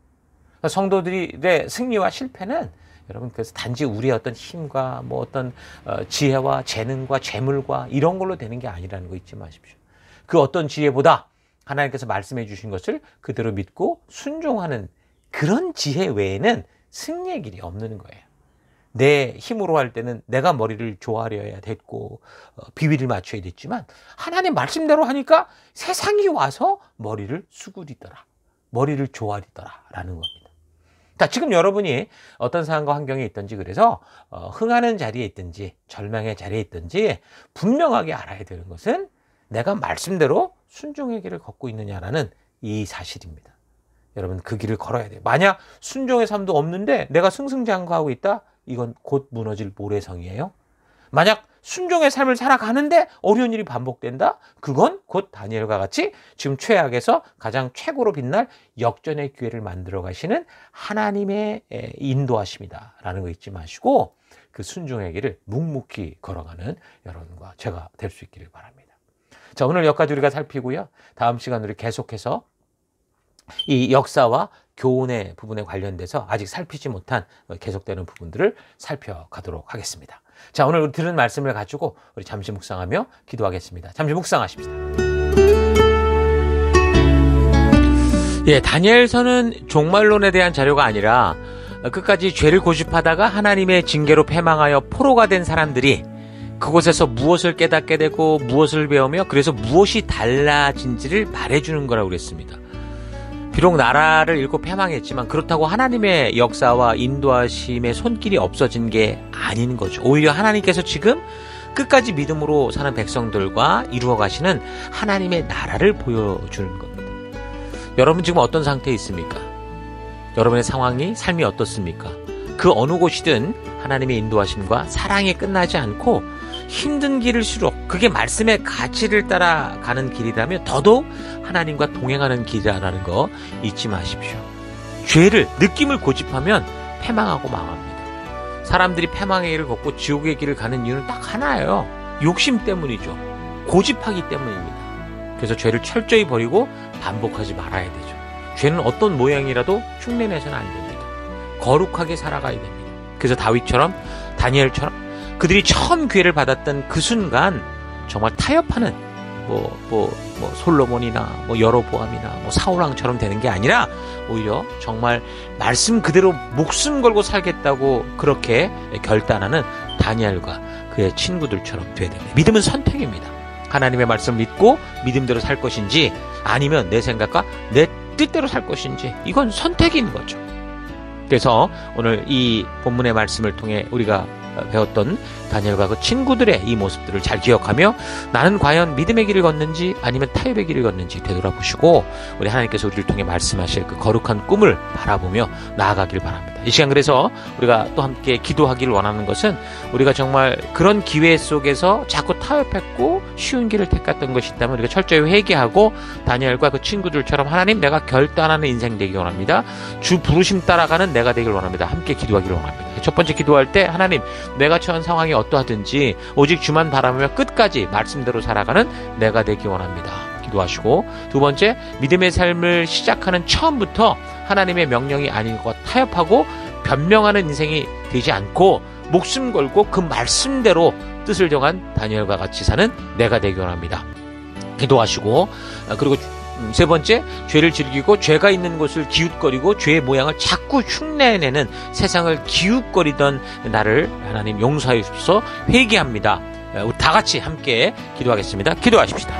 Speaker 1: 성도들의 승리와 실패는 여러분 그래서 단지 우리의 어떤 힘과 어떤 지혜와 재능과 재물과 이런 걸로 되는 게 아니라는 거 잊지 마십시오. 그 어떤 지혜보다 하나님께서 말씀해 주신 것을 그대로 믿고 순종하는 그런 지혜 외에는 승리의 길이 없는 거예요. 내 힘으로 할 때는 내가 머리를 조아려야 됐고 비위를 맞춰야 됐지만 하나님 말씀대로 하니까 세상이 와서 머리를 수그리더라, 머리를 조아리더라 라는 겁니다. 자, 지금 여러분이 어떤 상황과 환경에 있든지, 그래서 흥하는 자리에 있든지 절망의 자리에 있든지 분명하게 알아야 되는 것은 내가 말씀대로 순종의 길을 걷고 있느냐라는 이 사실입니다. 여러분 그 길을 걸어야 돼요. 만약 순종의 삶도 없는데 내가 승승장구하고 있다? 이건 곧 무너질 모래성이에요. 만약 순종의 삶을 살아가는데 어려운 일이 반복된다? 그건 곧 다니엘과 같이 지금 최악에서 가장 최고로 빛날 역전의 기회를 만들어 가시는 하나님의 인도하심이다 라는 거 잊지 마시고 그 순종의 길을 묵묵히 걸어가는 여러분과 제가 될 수 있기를 바랍니다. 자, 오늘 여기까지 우리가 살피고요. 다음 시간 우리 계속해서 이 역사와 교훈의 부분에 관련돼서 아직 살피지 못한 계속되는 부분들을 살펴가도록 하겠습니다. 자, 오늘 들은 말씀을 가지고 우리 잠시 묵상하며 기도하겠습니다. 잠시 묵상하십시다. 예, 다니엘서는 종말론에 대한 자료가 아니라 끝까지 죄를 고집하다가 하나님의 징계로 패망하여 포로가 된 사람들이 그곳에서 무엇을 깨닫게 되고 무엇을 배우며 그래서 무엇이 달라진지를 말해주는 거라고 그랬습니다. 비록 나라를 잃고 패망했지만 그렇다고 하나님의 역사와 인도하심의 손길이 없어진 게 아닌 거죠. 오히려 하나님께서 지금 끝까지 믿음으로 사는 백성들과 이루어 가시는 하나님의 나라를 보여주는 겁니다. 여러분 지금 어떤 상태에 있습니까? 여러분의 상황이, 삶이 어떻습니까? 그 어느 곳이든 하나님의 인도하심과 사랑이 끝나지 않고 힘든 길일수록 그게 말씀의 가치를 따라가는 길이라면 더더욱 하나님과 동행하는 길이라는 거 잊지 마십시오. 죄를, 느낌을 고집하면 패망하고 망합니다. 사람들이 패망의 길을 걷고 지옥의 길을 가는 이유는 딱 하나예요. 욕심 때문이죠. 고집하기 때문입니다. 그래서 죄를 철저히 버리고 반복하지 말아야 되죠. 죄는 어떤 모양이라도 흉내내서는 안 됩니다. 거룩하게 살아가야 됩니다. 그래서 다윗처럼, 다니엘처럼 그들이 처음 기회를 받았던 그 순간 정말 타협하는 솔로몬이나 여로보암이나 사울왕처럼 되는 게 아니라 오히려 정말 말씀 그대로 목숨 걸고 살겠다고 그렇게 결단하는 다니엘과 그의 친구들처럼 돼야 됩니다. 믿음은 선택입니다. 하나님의 말씀을 믿고 믿음대로 살 것인지 아니면 내 생각과 내 뜻대로 살 것인지, 이건 선택인 거죠. 그래서 오늘 이 본문의 말씀을 통해 우리가 배웠던 다니엘과 그 친구들의 이 모습들을 잘 기억하며 나는 과연 믿음의 길을 걷는지 아니면 타협의 길을 걷는지 되돌아보시고 우리 하나님께서 우리를 통해 말씀하실 그 거룩한 꿈을 바라보며 나아가길 바랍니다. 이 시간 그래서 우리가 또 함께 기도하기를 원하는 것은 우리가 정말 그런 기회 속에서 자꾸 타협했고 쉬운 길을 택했던 것이 있다면 우리가 철저히 회개하고 다니엘과 그 친구들처럼 하나님, 내가 결단하는 인생 되기 원합니다. 주 부르심 따라가는 내가 되길 원합니다. 함께 기도하기를 원합니다. 첫 번째 기도할 때 하나님, 내가 처한 상황이 어떠하든지 오직 주만 바라보며 끝까지 말씀대로 살아가는 내가 되기 원합니다. 기도하시고, 두 번째, 믿음의 삶을 시작하는 처음부터 하나님의 명령이 아닌 것 타협하고 변명하는 인생이 되지 않고 목숨 걸고 그 말씀대로 뜻을 정한 다니엘과 같이 사는 내가 되기 원합니다. 기도하시고, 그리고 세 번째, 죄를 즐기고 죄가 있는 곳을 기웃거리고 죄의 모양을 자꾸 흉내내는 세상을 기웃거리던 나를 하나님 용서하여 주셔서 회개합니다. 우리 다 같이 함께 기도하겠습니다. 기도하십시다.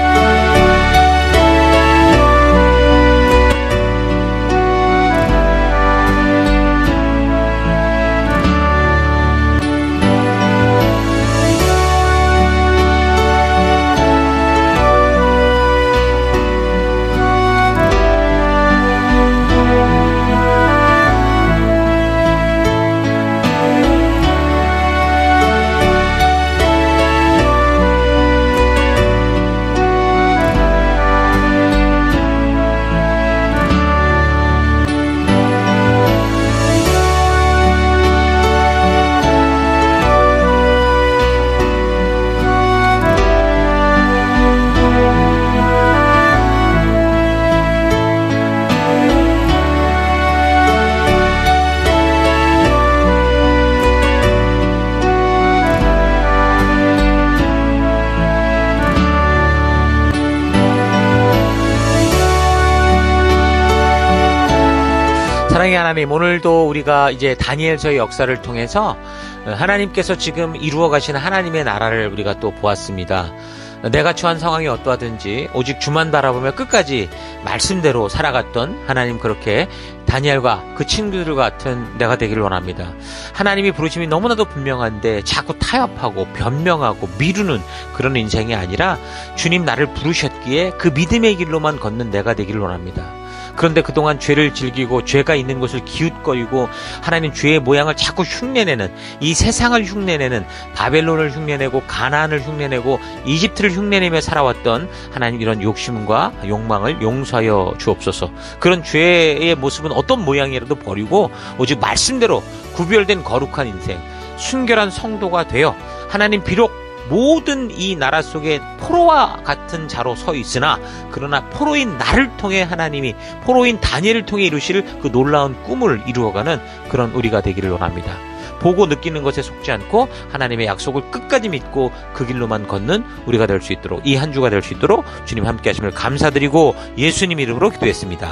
Speaker 1: 사랑의 하나님, 오늘도 우리가 이제 다니엘서의 역사를 통해서 하나님께서 지금 이루어 가시는 하나님의 나라를 우리가 또 보았습니다. 내가 처한 상황이 어떠하든지 오직 주만 바라보며 끝까지 말씀대로 살아갔던 하나님, 그렇게 다니엘과 그 친구들 같은 내가 되기를 원합니다. 하나님이 부르심이 너무나도 분명한데 자꾸 타협하고 변명하고 미루는 그런 인생이 아니라 주님 나를 부르셨기에 그 믿음의 길로만 걷는 내가 되기를 원합니다. 그런데 그동안 죄를 즐기고 죄가 있는 곳을 기웃거리고 하나님, 죄의 모양을 자꾸 흉내내는, 이 세상을 흉내내는, 바벨론을 흉내내고 가나안을 흉내내고 이집트를 흉내내며 살아왔던 하나님, 이런 욕심과 욕망을 용서하여 주옵소서. 그런 죄의 모습은 어떤 모양이라도 버리고 오직 말씀대로 구별된 거룩한 인생, 순결한 성도가 되어 하나님, 비록 모든 이 나라 속에 포로와 같은 자로 서 있으나 그러나 포로인 나를 통해 하나님이 포로인 다니엘을 통해 이루실 그 놀라운 꿈을 이루어가는 그런 우리가 되기를 원합니다. 보고 느끼는 것에 속지 않고 하나님의 약속을 끝까지 믿고 그 길로만 걷는 우리가 될 수 있도록, 이 한 주가 될 수 있도록 주님 함께 하심을 감사드리고 예수님 이름으로 기도했습니다.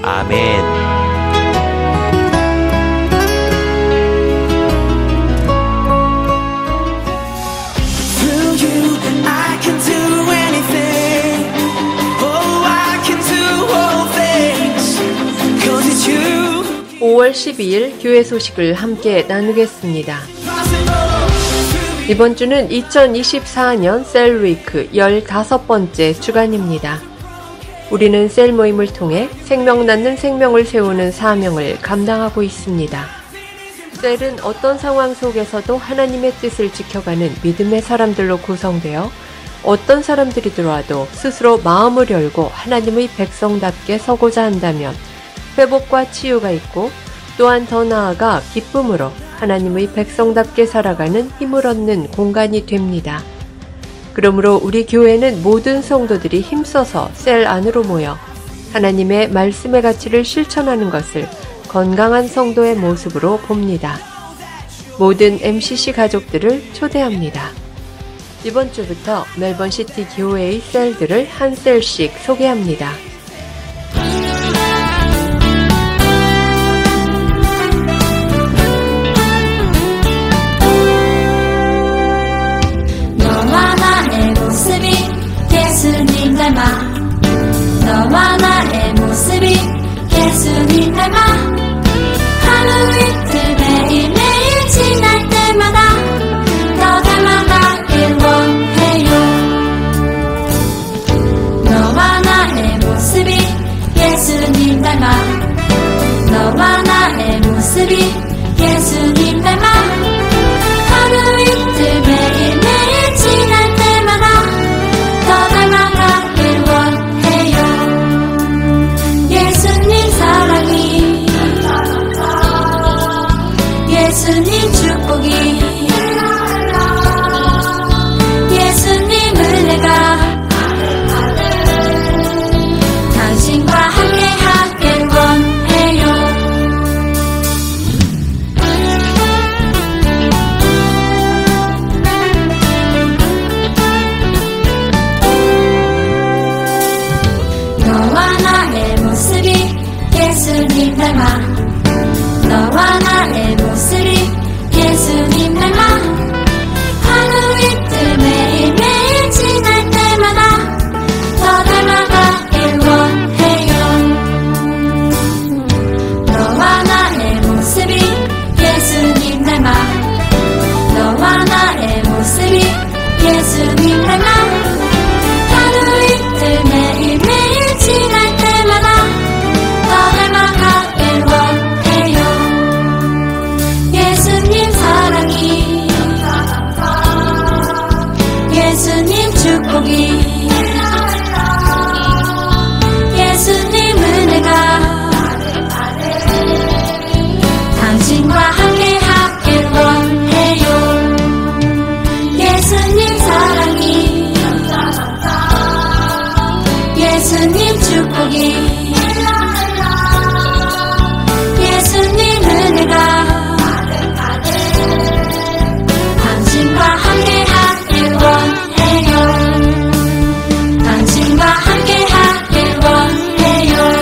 Speaker 1: 아멘.
Speaker 3: I can do anything. Oh, I can do all things. 'Cause it's you.
Speaker 4: 5월 12일 교회 소식을 함께 나누겠습니다. 이번 주는 2024년 셀위크 15번째 주간입니다. 우리는 셀 모임을 통해 생명 낳는 생명을 세우는 사명을 감당하고 있습니다. 셀은 어떤 상황 속에서도 하나님의 뜻을 지켜가는 믿음의 사람들로 구성되어 어떤 사람들이 들어와도 스스로 마음을 열고 하나님의 백성답게 서고자 한다면 회복과 치유가 있고 또한 더 나아가 기쁨으로 하나님의 백성답게 살아가는 힘을 얻는 공간이 됩니다. 그러므로 우리 교회는 모든 성도들이 힘써서 셀 안으로 모여 하나님의 말씀의 가치를 실천하는 것을 건강한 성도의 모습으로 봅니다. 모든 MCC 가족들을 초대합니다. 이번 주부터 멜번시티 교회의 셀들을 한 셀씩 소개합니다.
Speaker 5: 너와 나의 모습이 예수님 닮아 너와 나의 모습이 예수님 닮아 하루 이틀 매일매일 지날 때마다 너 닮아가길 원해요. 너와 나의 모습이 예수님 닮아 너와 나의 모습이 예수님 닮아 하루 이틀 매일매일 지날 때마다 더 닮아가길 원해요. 예수님 사랑이 예수님 축복이 예수님을 내가 당신과 함께 하길 원해요. 너와 나의 모습이 예수님 닮아 너와 나의 모습이 예수님 닮아 하루 이틀 매일매일 지날 때마다 더 닮아가길 원해요. 너와 나의 모습이 예수님 닮아 너와 나의 모습이 예수님 닮아 하루 이틀 매일매일 지날 때마다 더 닮아가길 원해요. 예수님 사랑이 예수님 축복이 예수님 은혜가 당신과 함께 하길 원해요. 예수님 사랑이 예수님 축복이 예수님 은혜가 당신과 함께 하길 원해요. 당신과 함께 하길 원해요.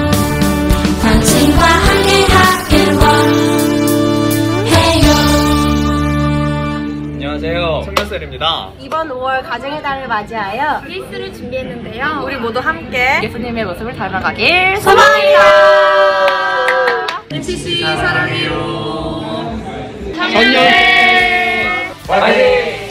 Speaker 5: 당신과 함께 하길 원해요.
Speaker 6: 안녕하세요. 청년셀입니다.
Speaker 7: 이번 5월 가정의 달을 맞이하여 힐스를 준비했는데요. 우리 모두 함께 예수님의 모습을 닮아가길 소망합니다. MCC 사랑해요. 청년회
Speaker 6: 화이팅!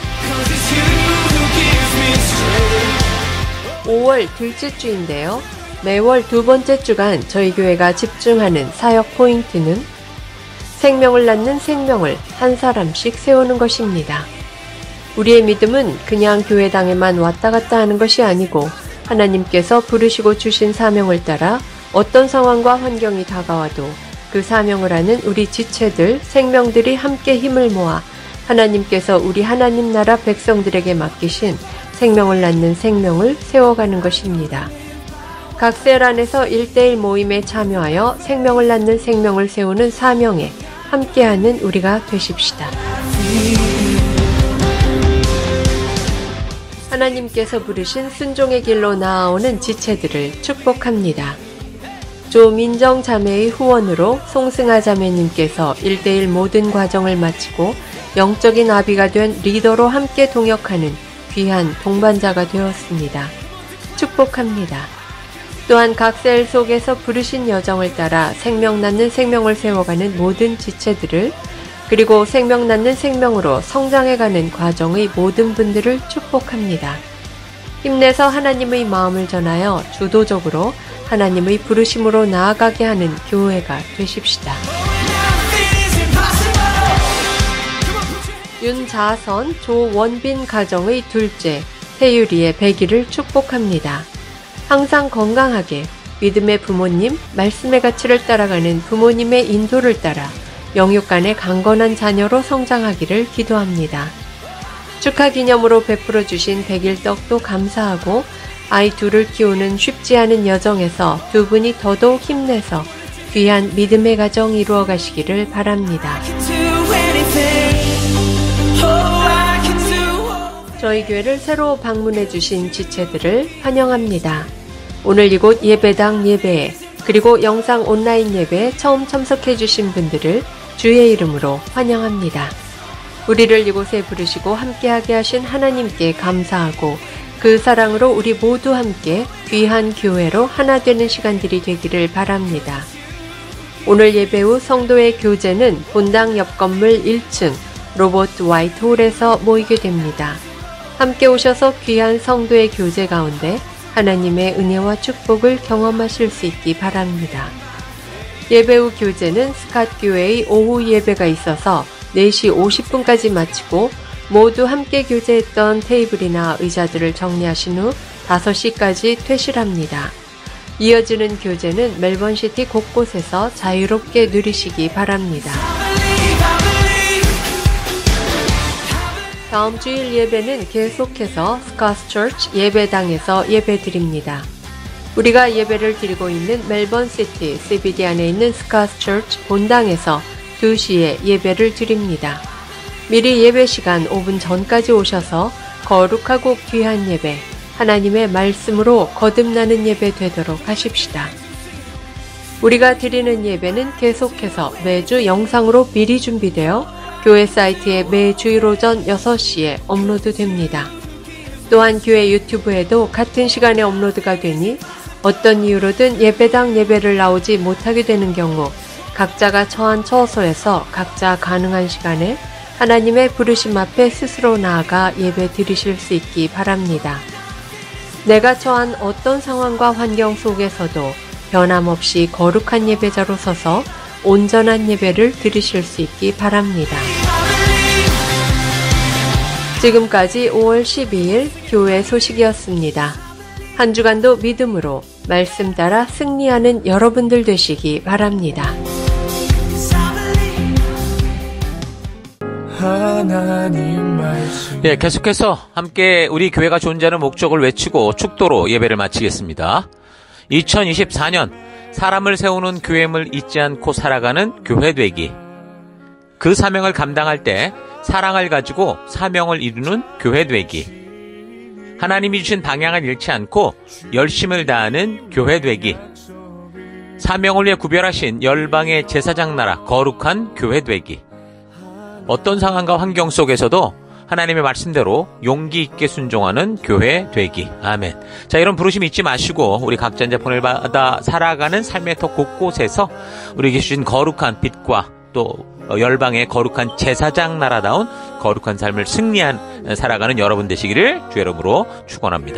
Speaker 4: 5월 둘째 주인데요. 매월 두 번째 주간 저희 교회가 집중하는 사역 포인트는 생명을 낳는 생명을 한 사람씩 세우는 것입니다. 우리의 믿음은 그냥 교회당에만 왔다 갔다 하는 것이 아니고 하나님께서 부르시고 주신 사명을 따라 어떤 상황과 환경이 다가와도 그 사명을 하는 우리 지체들, 생명들이 함께 힘을 모아 하나님께서 우리 하나님 나라 백성들에게 맡기신 생명을 낳는 생명을 세워가는 것입니다. 각 셀 안에서 1:1 모임에 참여하여 생명을 낳는 생명을 세우는 사명에 함께하는 우리가 되십시다. 하나님께서 부르신 순종의 길로 나아오는 지체들을 축복합니다. 조민정 자매의 후원으로 송승아 자매님께서 1:1 모든 과정을 마치고 영적인 아비가 된 리더로 함께 동역하는 귀한 동반자가 되었습니다. 축복합니다. 또한 각 셀 속에서 부르신 여정을 따라 생명 낳는 생명을 세워가는 모든 지체들을 그리고 생명 낳는 생명으로 성장해가는 과정의 모든 분들을 축복합니다. 힘내서 하나님의 마음을 전하여 주도적으로 하나님의 부르심으로 나아가게 하는 교회가 되십시다. 윤자선, 조원빈 가정의 둘째, 태유리의 100일을 축복합니다. 항상 건강하게 믿음의 부모님, 말씀의 가치를 따라가는 부모님의 인도를 따라 영육간의 강건한 자녀로 성장하기를 기도합니다. 축하 기념으로 베풀어 주신 100일 떡도 감사하고 아이 둘을 키우는 쉽지 않은 여정에서 두 분이 더더욱 힘내서 귀한 믿음의 가정 이루어 가시기를 바랍니다. 저희 교회를 새로 방문해 주신 지체들을 환영합니다. 오늘 이곳 예배당 예배에 그리고 영상 온라인 예배에 처음 참석해 주신 분들을 주의 이름으로 환영합니다. 우리를 이곳에 부르시고 함께하게 하신 하나님께 감사하고 그 사랑으로 우리 모두 함께 귀한 교회로 하나 되는 시간들이 되기를 바랍니다. 오늘 예배 후 성도의 교제는 본당 옆 건물 1층 로버트 화이트 홀에서 모이게 됩니다. 함께 오셔서 귀한 성도의 교제 가운데 하나님의 은혜와 축복을 경험하실 수 있기 바랍니다. 예배 후 교제는 스캇 교회의 오후 예배가 있어서 4시 50분까지 마치고 모두 함께 교제했던 테이블이나 의자들을 정리하신 후 5시까지 퇴실합니다. 이어지는 교제는 멜번시티 곳곳에서 자유롭게 누리시기 바랍니다. 다음 주일 예배는 계속해서 스캇 처치 예배당에서 예배드립니다. 우리가 예배를 드리고 있는 멜번시티 CBD 안에 있는 스캇 처치 본당에서 2시에 예배를 드립니다. 미리 예배 시간 5분 전까지 오셔서 거룩하고 귀한 예배, 하나님의 말씀으로 거듭나는 예배 되도록 하십시다. 우리가 드리는 예배는 계속해서 매주 영상으로 미리 준비되어 교회 사이트에 매 주일 오전 6시에 업로드됩니다. 또한 교회 유튜브에도 같은 시간에 업로드가 되니 어떤 이유로든 예배당 예배를 나오지 못하게 되는 경우 각자가 처한 처소에서 각자 가능한 시간에 하나님의 부르심 앞에 스스로 나아가 예배 드리실 수 있기 바랍니다. 내가 처한 어떤 상황과 환경 속에서도 변함없이 거룩한 예배자로 서서 온전한 예배를 드리실 수 있기 바랍니다. 지금까지 5월 12일 교회 소식이었습니다. 한 주간도 믿음으로 말씀 따라 승리하는 여러분들 되시기 바랍니다.
Speaker 1: 예, 계속해서 함께 우리 교회가 존재하는 목적을 외치고 축도로 예배를 마치겠습니다. 2024년 사람을 세우는 교회임을 잊지 않고 살아가는 교회 되기. 그 사명을 감당할 때 사랑을 가지고 사명을 이루는 교회 되기. 하나님이 주신 방향을 잃지 않고 열심을 다하는 교회 되기. 사명을 위해 구별하신 열방의 제사장 나라 거룩한 교회 되기. 어떤 상황과 환경 속에서도 하나님의 말씀대로 용기 있게 순종하는 교회 되기. 아멘. 자, 이런 부르심 잊지 마시고 우리 각자 이제 본을 받아 살아가는 삶의 터 곳곳에서 우리에게 주신 거룩한 빛과 또 열방의 거룩한 제사장 나라다운 거룩한 삶을 승리한 살아가는 여러분 되시기를 주 이름으로 축원합니다.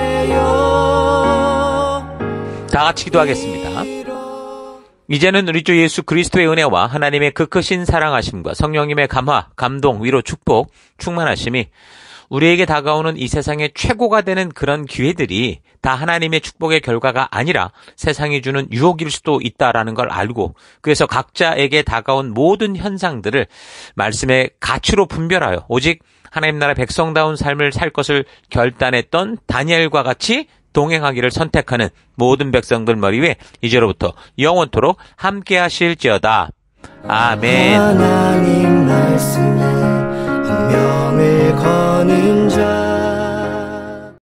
Speaker 1: 다 같이 기도하겠습니다. 이제는 우리 주 예수 그리스도의 은혜와 하나님의 그 크신 사랑하심과 성령님의 감화, 감동, 위로, 축복, 충만하심이 우리에게 다가오는 이 세상의 최고가 되는 그런 기회들이 다 하나님의 축복의 결과가 아니라 세상이 주는 유혹일 수도 있다라는 걸 알고 그래서 각자에게 다가온 모든 현상들을 말씀의 가치로 분별하여 오직 하나님 나라 백성다운 삶을 살 것을 결단했던 다니엘과 같이 동행하기를 선택하는 모든 백성들 머리 위에 이제로부터 영원토록 함께 하실지어다. 아멘.
Speaker 3: 하나님 말씀에 운명을 거는 자